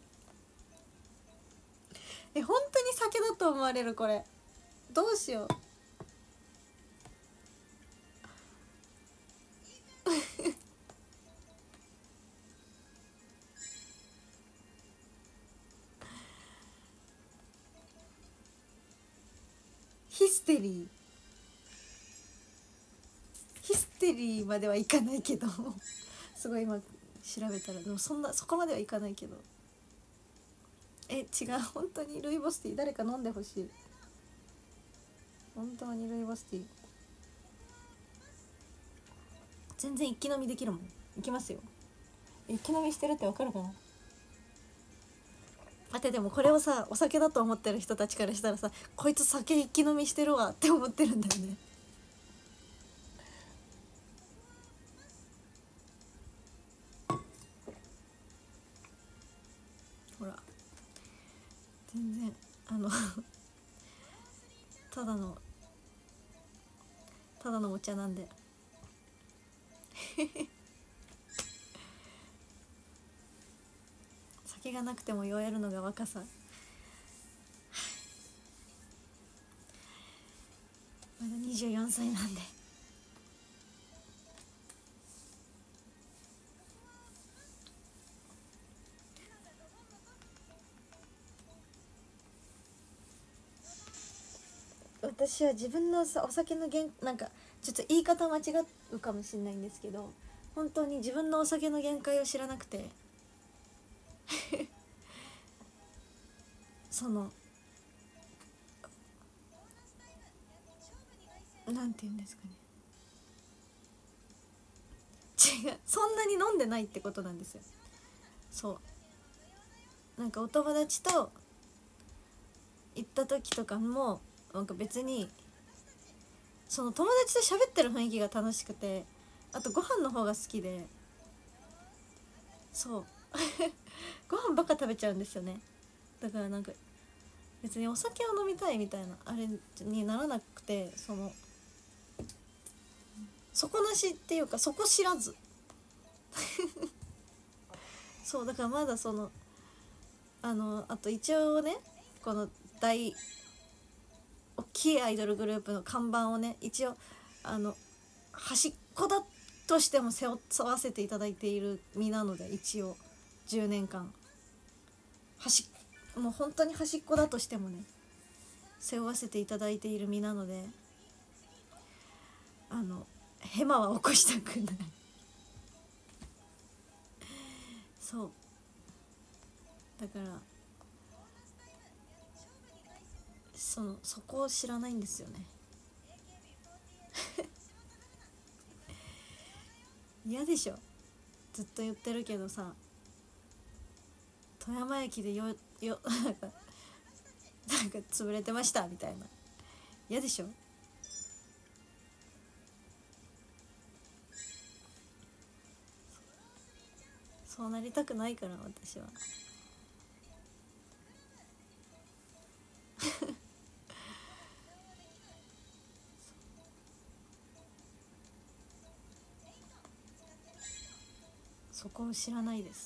え、本当に酒だと思われるこれ。どうしよう。ヒステリーヒステリーまではいかないけどすごい今調べたら、でもそんなそこまではいかないけど。え、違う、本当にルイボスティー誰か飲んでほしい。本当にルイボスティー全然一気飲みできるもん。いきますよ。一気飲みしてるってわかるかな。待って、でもこれをさお酒だと思ってる人たちからしたらさ、こいつ酒一気飲みしてるわって思ってるんだよね。ほら全然あのただのただのお茶なんで酒がなくても酔えるのが若さ。まだにじゅうよんさいなんで。私は自分のさお酒の限なんかちょっと言い方間違うかもしれないんですけど、本当に自分のお酒の限界を知らなくてそのなんて言うんですかね、違う、そんなに飲んでないってことなんですよ。そうなんかお友達と行った時とかもなんか別にその友達と喋ってる雰囲気が楽しくて、あとご飯の方が好きで、そうご飯ばっか食べちゃうんですよね。だからなんか別にお酒を飲みたいみたいなあれにならなくて、その底なしっていうか底知らずそうだからまだそのあのあと一応ね、この大大きいアイドルグループの看板をね一応あの端っこだとしても背負わせていただいている身なので、一応じゅうねんかん端もう本当に端っこだとしてもね背負わせていただいている身なので、あのヘマは起こしたくないそうだからそのそこを知らないんですよね嫌でしょ、ずっと言ってるけどさ、富山駅でよよなんかなんか潰れてましたみたいな、嫌でしょ。 そうなりたくないから私はそこを知らないです。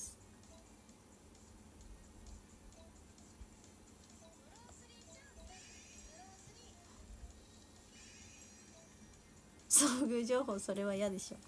遭遇情報それは嫌でしょ。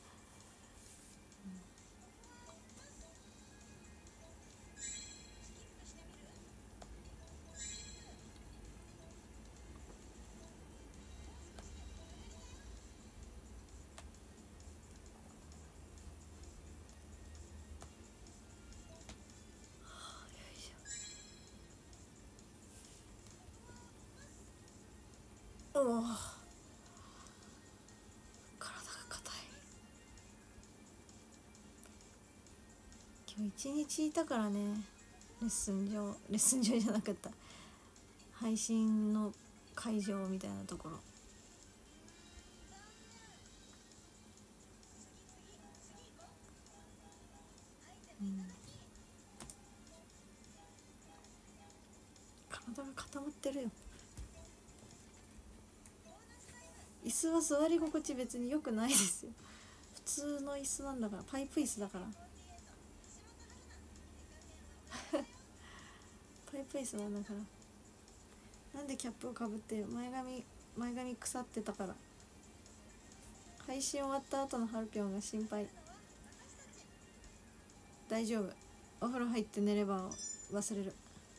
おお、体が硬い。今日一日いたからね、レッスン場レッスン場じゃなかった、配信の会場みたいなところ。うん、体が固まってるよ。椅子は座り心地別に良くないですよ。普通の椅子なんだから、パイプ椅子だからパイプ椅子なんだから。なんでキャップをかぶって前髪前髪腐ってたから。配信終わった後のハルピョンが心配。大丈夫、お風呂入って寝れば忘れる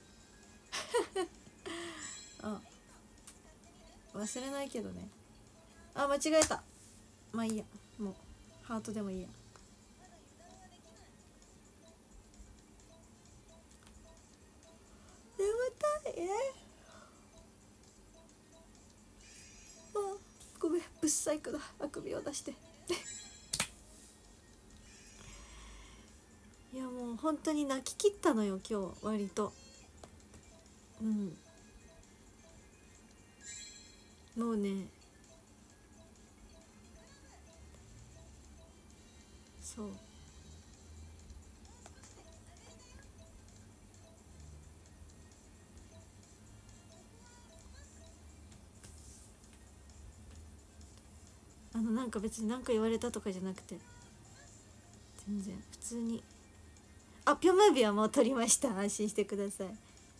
あ、忘れないけどね。あ、間違えた。まあいいや、もうハートでもいいや。眠たいね。あ、ごめん、ブッサイクだ。あくびを出していやもう本当に泣ききったのよ今日、割と。うん、もうね、そう、あのなんか別に何か言われたとかじゃなくて、全然普通に。あ、ピョンムービーはもう撮りました、安心してください。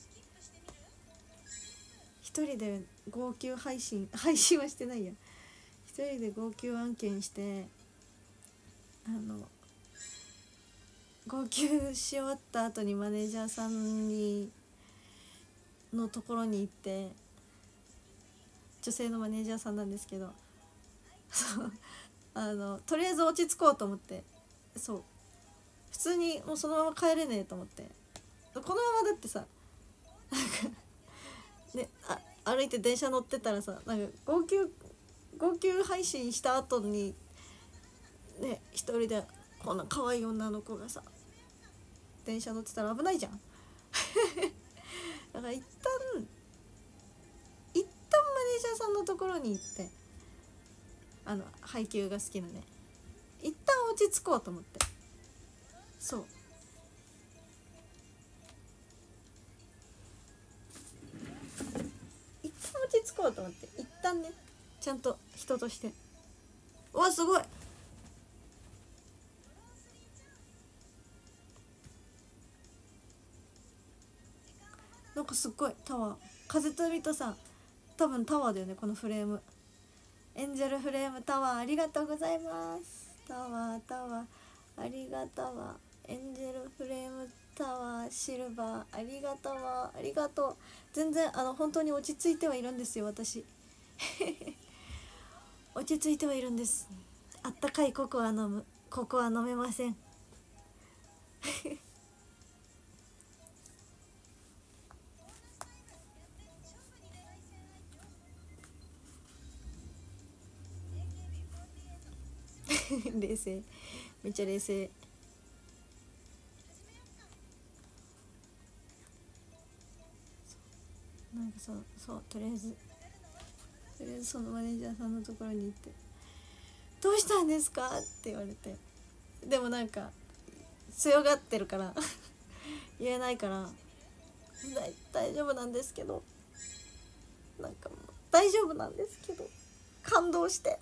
一人で号泣配信配信はしてないや、一人で号泣案件して、あの号泣し終わった後にマネージャーさんにのところに行って、女性のマネージャーさんなんですけど、そうあのとりあえず落ち着こうと思って、そう普通にもうそのまま帰れねえと思って、このままだってさ、なんかね、あ歩いて電車乗ってたらさ、なんか号泣号泣配信した後にね、一人でこんな可愛い女の子がさ電車乗ってたら危ないじゃんだから一旦一旦マネージャーさんのところに行って、あの配給が好きなね、一旦落ち着こうと思って、そう一旦落ち着こうと思って、一旦ね、ちゃんと人として。うわすごい、なんかすっごいタワー、風と海とさ、多分タワーだよねこのフレーム。エンジェルフレームタワーありがとうございます。タワータワーありがとう。エンジェルフレームタワーシルバーありがとう、ありがとう。全然あの本当に落ち着いてはいるんですよ私落ち着いてはいるんです。あったかいココア飲む。ココア飲めません冷静、めっちゃ冷静。なんかそうそうとりあえずとりあえずそのマネージャーさんのところに行って「どうしたんですか?」って言われて、でもなんか強がってるから言えないから大丈夫なんですけど、なんかもう大丈夫なんですけど感動して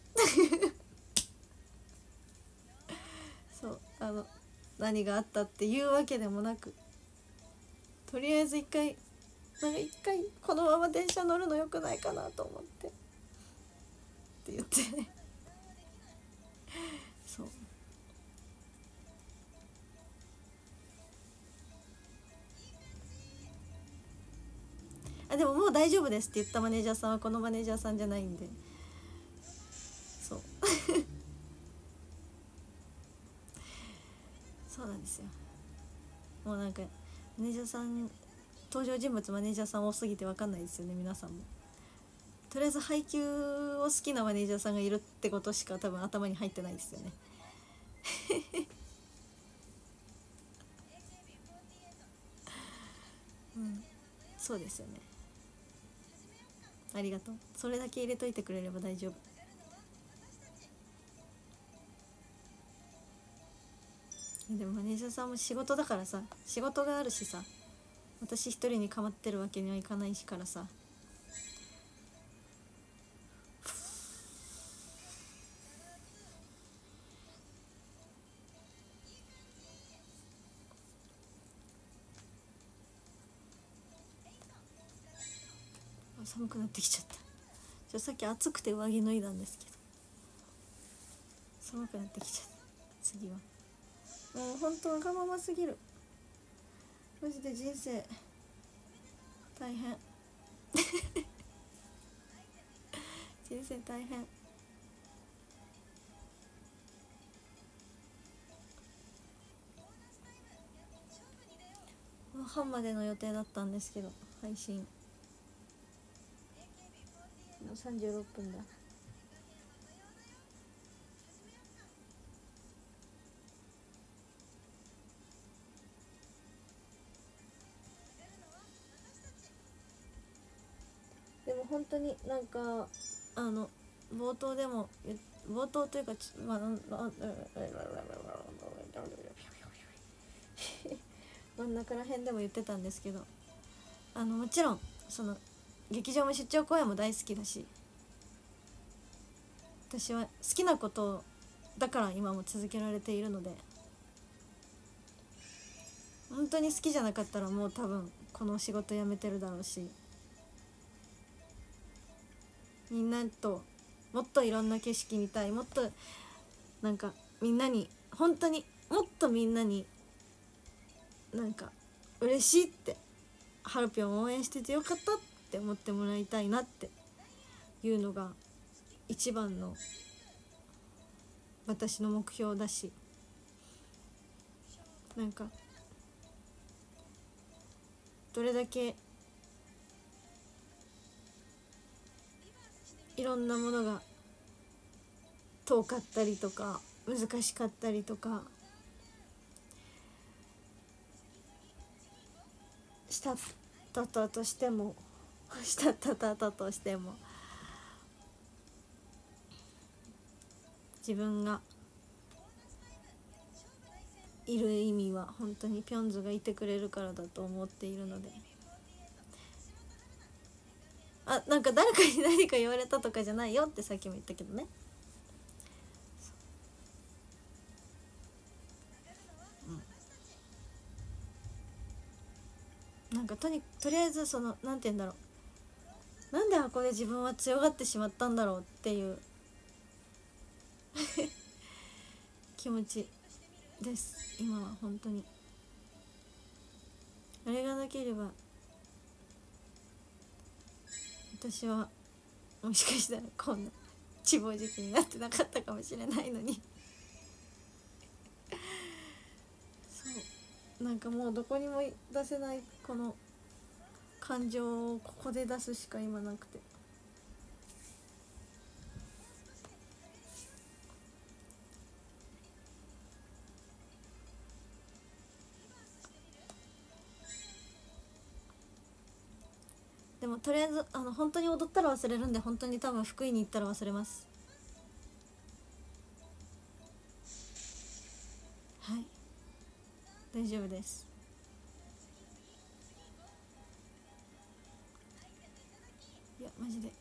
そうあの何があったっていうわけでもなく、とりあえず一回なんか一回このまま電車乗るのよくないかなと思ってって言ってそうあでももう大丈夫ですって言ったマネージャーさんはこのマネージャーさんじゃないんで、そうそうなんですよ。もうなんかマネージャーさん登場人物マネージャーさん多すぎて分かんないですよね皆さんも。とりあえず配給を好きなマネージャーさんがいるってことしか多分頭に入ってないですよねうん、そうですよね。ありがとう。それだけ入れといてくれれば大丈夫。でもマネージャーさんも仕事だからさ、仕事があるしさ、私一人に構ってるわけにはいかないしからさ、寒くなってきちゃった。ちょさっき暑くて上着脱いだんですけど寒くなってきちゃった。次はもう本当わがまますぎる。マジで人生大変人生大変。半までの予定だったんですけど配信もうさんじゅうろっぷんだ。でも本当になんかあの冒頭でも冒頭というかち、まあ、真ん中ら辺でも言ってたんですけど、あのもちろんその劇場も出張公演も大好きだし、私は好きなことだから今も続けられているので、本当に好きじゃなかったらもう多分この仕事辞めてるだろうし、みんなともっといろんな景色見たい、もっとなんかみんなに本当にもっとみんなになんか嬉しいって、ハルピョンを応援しててよかったって思ってもらいたいなっていうのが一番の私の目標だし、なんかどれだけいろんなものが遠かったりとか難しかったりとかしたったとしてもしたったったとしても自分がいる意味は本当にピョンズがいてくれるからだと思っているので、あ、なんか誰かに何か言われたとかじゃないよってさっきも言ったけどね。なんかとにとりあえずそのなんて言うんだろう、なんでここで自分は強がってしまったんだろうっていう気持ちです今は本当に。あれがなければ私はもしかしたらこんな自暴自棄になってなかったかもしれないのにそうなんかもうどこにも出せないこの感情をここで出すしか今なくて、でもとりあえずあの本当に踊ったら忘れるんで、本当に多分福井に行ったら忘れます。はい、 大丈夫です。いやマジで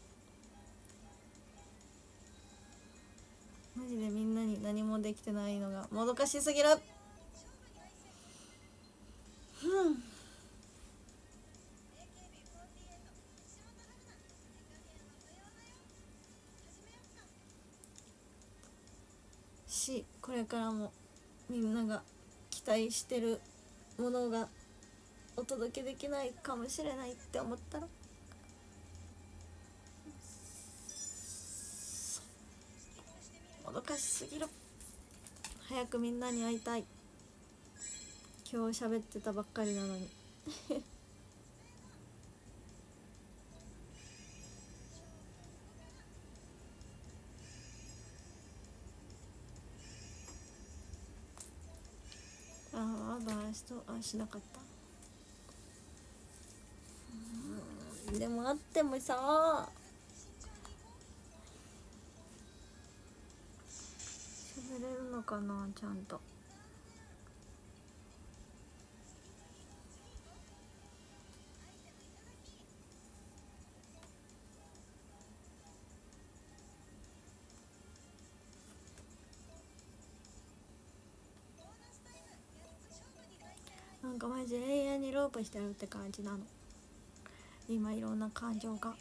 マジでみんなに何もできてないのがもどかしすぎる。うんし、これからもみんなが期待してるものがお届けできないかもしれないって思ったらもどかしすぎる。早くみんなに会いたい。今日喋ってたばっかりなのにああバーストあしなかった。うんでもあってもさ喋れるのかなちゃんと。なんかマジ永遠にロープしてるって感じなの今いろんな感情が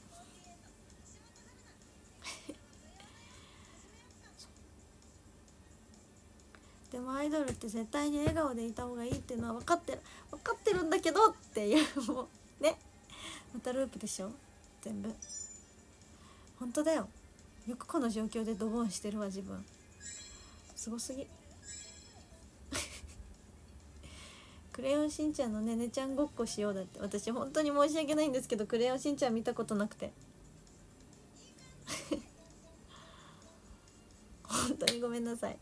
でもアイドルって絶対に笑顔でいた方がいいっていうのは分かってる分かってるんだけどっていうもうねまたループでしょ全部。本当だよ。よくこの状況でドボンしてるわ自分すごすぎクレヨンしんちゃんのねねちゃんごっこしようだって。私本当に申し訳ないんですけどクレヨンしんちゃん見たことなくて本当にごめんなさい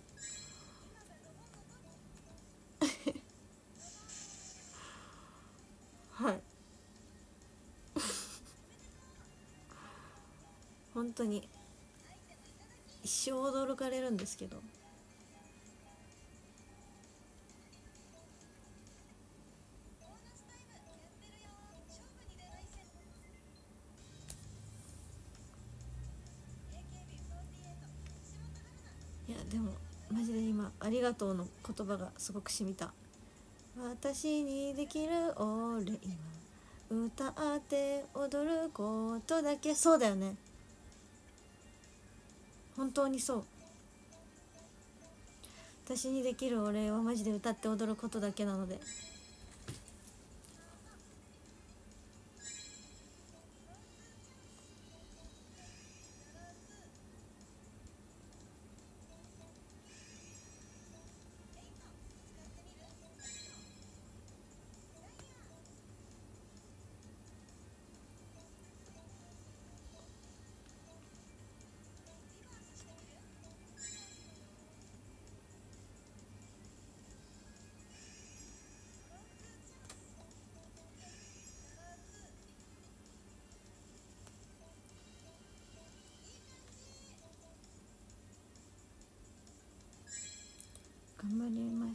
はい本当に一生驚かれるんですけどいやでもマジで今ありがとうの言葉がすごくしみた。私にできる俺今歌って踊ることだけ。そうだよね本当にそう。私にできるお礼はマジで歌って踊ることだけなので頑張ります。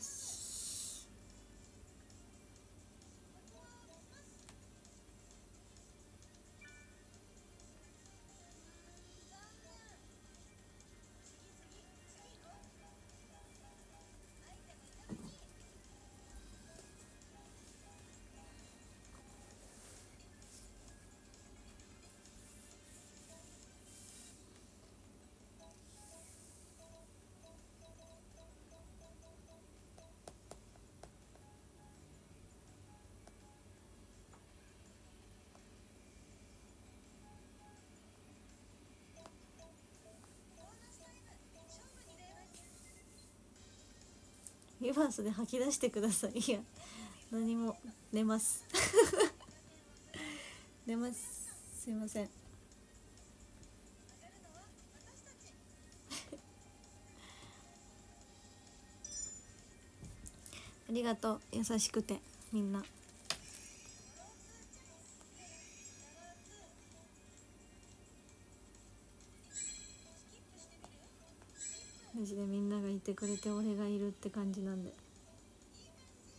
ユバースで吐き出してください。いや何も寝ます寝ます。すいませんありがとう優しくてみんな。マジでみんながいてくれて俺がいるって感じなんで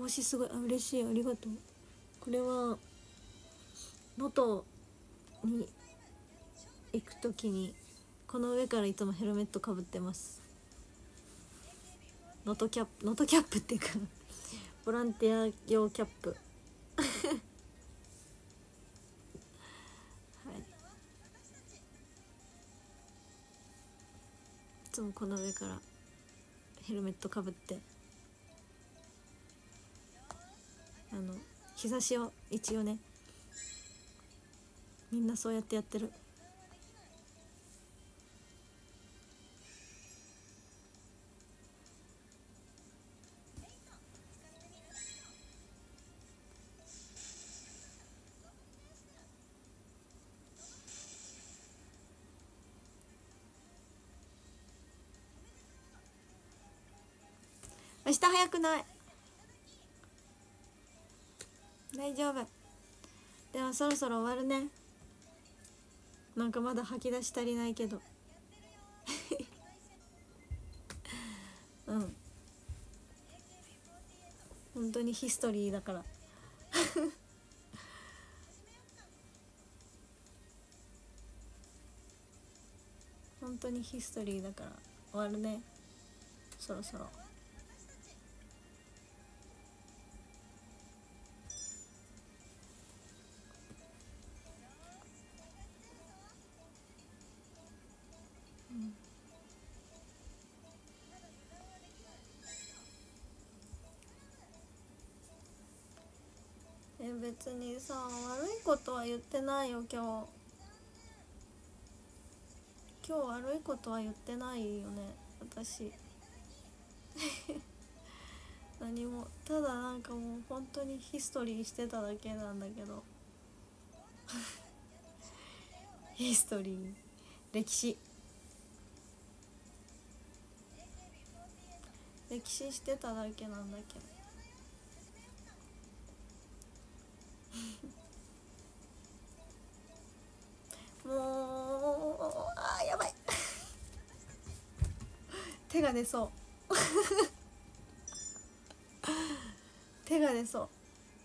帽子すごい、あ、嬉しい、ありがとう。これは能登に行くときにこの上からいつもヘルメットかぶってます。能登キャップ、能登キャップっていうかボランティア用キャップはい、いつもこの上からヘルメットかぶってあの日差しを一応ね、みんなそうやってやってる。明日早くない、大丈夫。でもそろそろ終わるね。なんかまだ吐き出し足りないけどうん本当にヒストリーだから本当にヒストリーだから終わるね、そろそろ。え、別にさ、悪いことは言ってないよ。今日今日悪いことは言ってないよね、私何も。ただなんかもう本当にヒストリーしてただけなんだけどヒストリー、歴史歴史してただけなんだけどもうあーやばい手が出そう手が出そう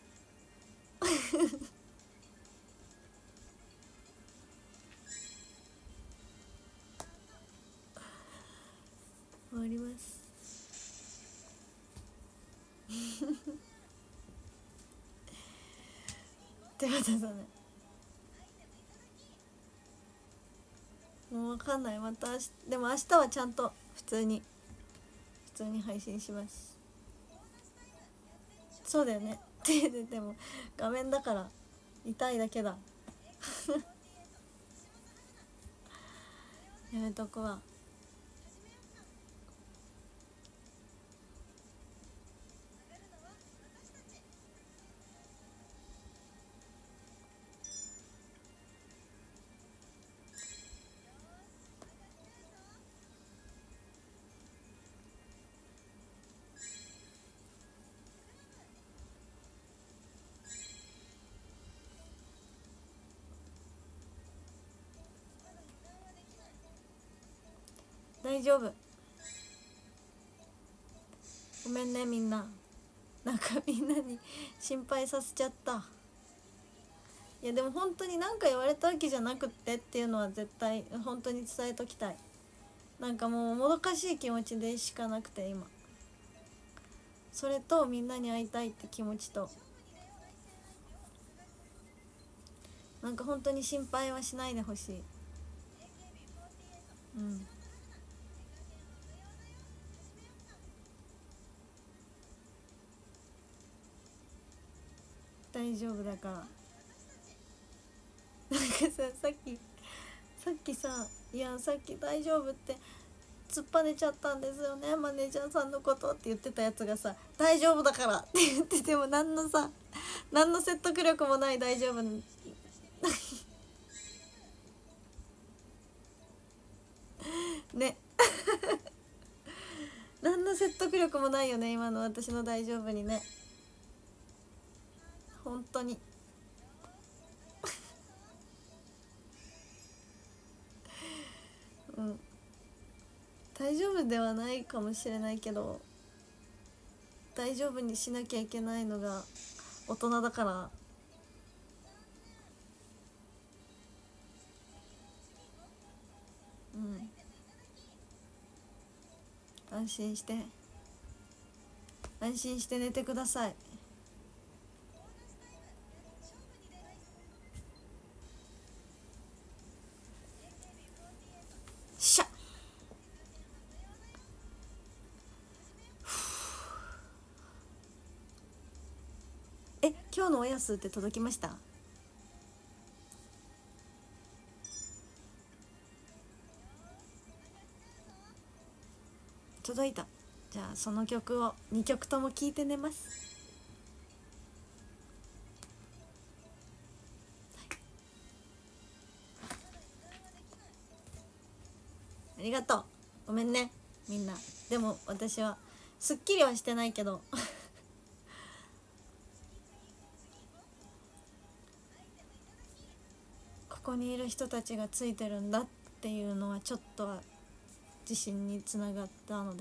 終わります手が出たね。もう分かんない、また明日、でも明日はちゃんと普通に普通に配信します。そうだよね手で、でも画面だから痛いだけだやめとくわ。大丈夫、ごめんねみんな、なんかみんなに心配させちゃった。いやでも本当に何か言われたわけじゃなくってっていうのは絶対本当に伝えときたい。なんかもうもどかしい気持ちでしかなくて今、それとみんなに会いたいって気持ちと、なんか本当に心配はしないでほしい。うん、大丈夫だから。なんかさ、さっきさっきさ、いやさっき大丈夫って突っぱねちゃったんですよねマネージャーさんのことって言ってたやつがさ、大丈夫だからって言ってても何のさ、何の説得力もない大丈夫ね何の説得力もないよね今の私の大丈夫にね、本当にうん大丈夫ではないかもしれないけど、 大丈夫にしなきゃいけないのが大人だから。うん、安心して安心して寝てください。しゃっ。え、今日のおやつって届きました？届いた。じゃあその曲をにきょくとも聴いて寝ます。ありがとう。ごめんねみんな。でも私はすっきりはしてないけどここにいる人たちがついてるんだっていうのはちょっとは自信につながったので。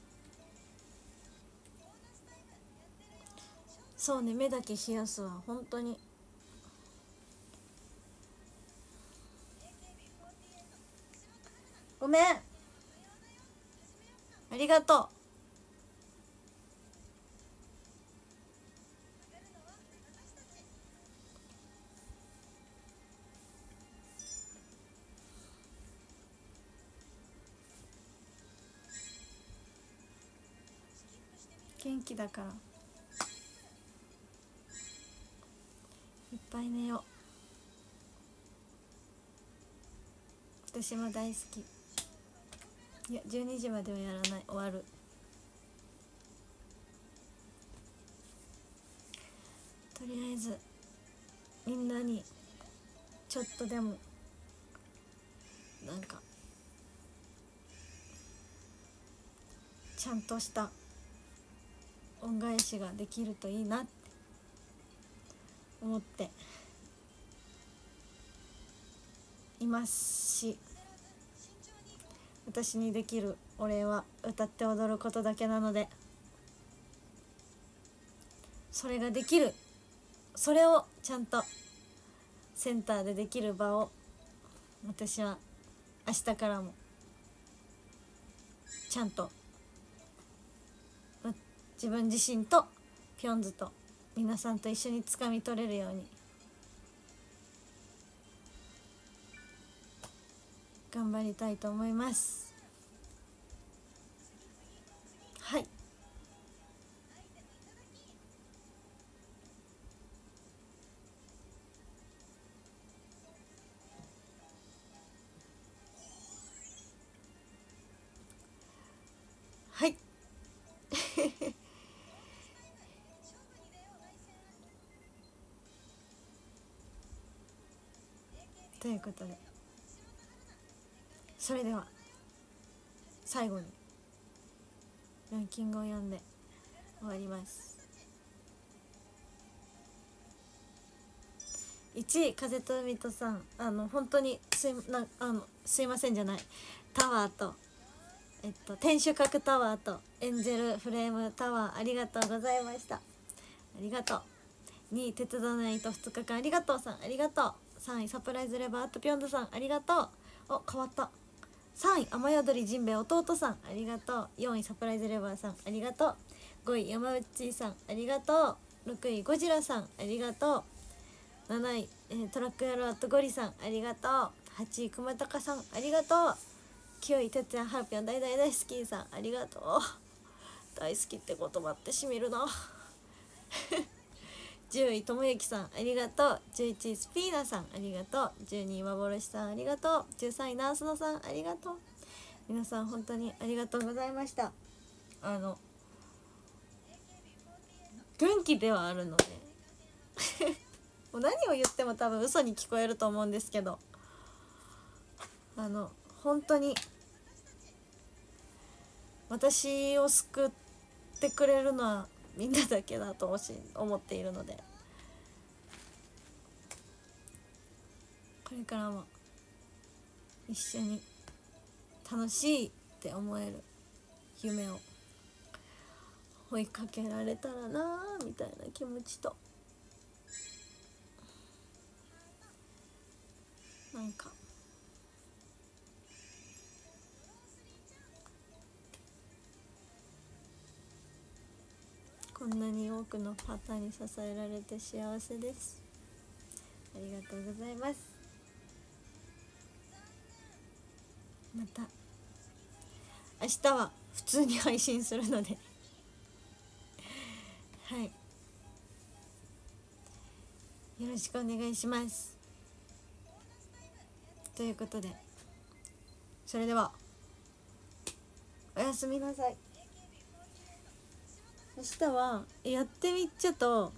そうね、目だけ冷やすわ本当に。ごめん、ありがとう。元気だからいっぱい寝よう。私も大好き。いやじゅうにじまではやらない、終わる。とりあえずみんなにちょっとでもなんかちゃんとした恩返しができるといいなって思っていますし、私にできるお礼は歌って踊ることだけなので、それができる、それをちゃんとセンターでできる場を私は明日からもちゃんと自分自身とピョンズと皆さんと一緒につかみ取れるように頑張りたいと思います。はい、はいということで、それでは最後にランキングを読んで終わります。いちい風と海とさん、あの本当にすいなあのすいませんじゃない、タワーとえっと天守閣タワーとエンジェルフレームタワーありがとうございました。ありがとう。にい鉄道ナイトふつかかんありがとうさんありがとう。さんいサプライズレバーとぴょんずさんありがとう。お、変わった。さんい雨宿りジンベエ弟さんありがとう。よんいサプライズレバーさんありがとう。ごい山内さんありがとう。ろくいゴジラさんありがとう。なない、えー、トラック野郎とゴリさんありがとう。はちい熊高さんありがとう。きゅうい哲也ハーピョン大大大好きさんありがとう。大好きって言葉ってしみるなじゅういともゆきさんありがとう。じゅういちいスピーナさんありがとう。じゅうにい幻さんありがとう。じゅうさんいナースのさんありがとう。皆さん本当にありがとうございました。あの元気ではあるのでもう何を言っても多分嘘に聞こえると思うんですけど、あの本当に私を救ってくれるのはみんなだけだと思っているので、これからも一緒に楽しいって思える夢を追いかけられたらなーみたいな気持ちと、なんかこんなに多くの方に支えられて幸せです。ありがとうございます。また明日は普通に配信するのではい、よろしくお願いします。ということで、それではおやすみなさい。明日はやってみっちゃと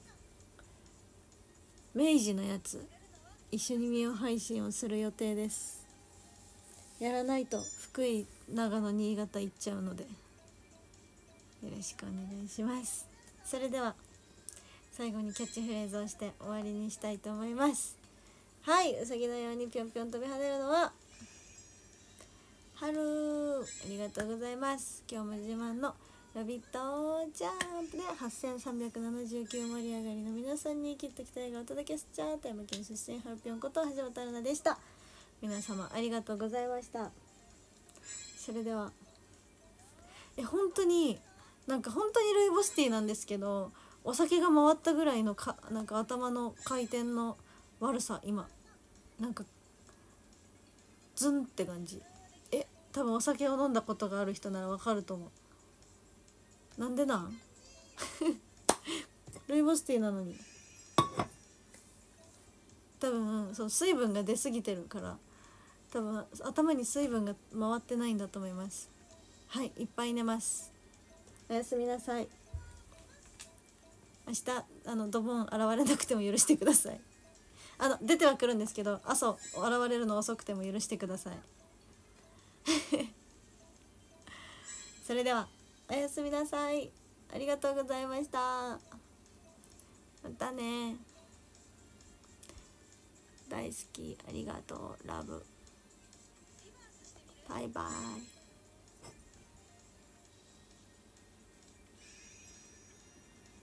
明治のやつ一緒に見よう配信をする予定です。やらないと福井、長野、新潟行っちゃうのでよろしくお願いします。それでは最後にキャッチフレーズをして終わりにしたいと思います。はい、うさぎのようにぴょんぴょん飛び跳ねるのは春。ありがとうございます。今日も自慢のラビットジャンプではっせんさんびゃくななじゅうきゅう盛り上がりの皆さんにきっと期待がお届けしちゃう富山県出身ハルピョンこと橋本春奈でした。皆様ありがとうございました。それではえ本当になんか本当にルイボスティーなんですけど、お酒が回ったぐらいのかなんか頭の回転の悪さ、今なんかズンって感じ。え多分お酒を飲んだことがある人ならわかると思う。なんでなんルイボスティーなのに多分そう水分が出過ぎてるから、多分頭に水分が回ってないんだと思います。はい、いっぱい寝ます。おやすみなさい。明日あのドボン現れなくても許してください。あの出てはくるんですけど、朝現れるの遅くても許してくださいそれではおやすみなさい。ありがとうございました。またね。大好き、ありがとう、ラブ、バイバイ。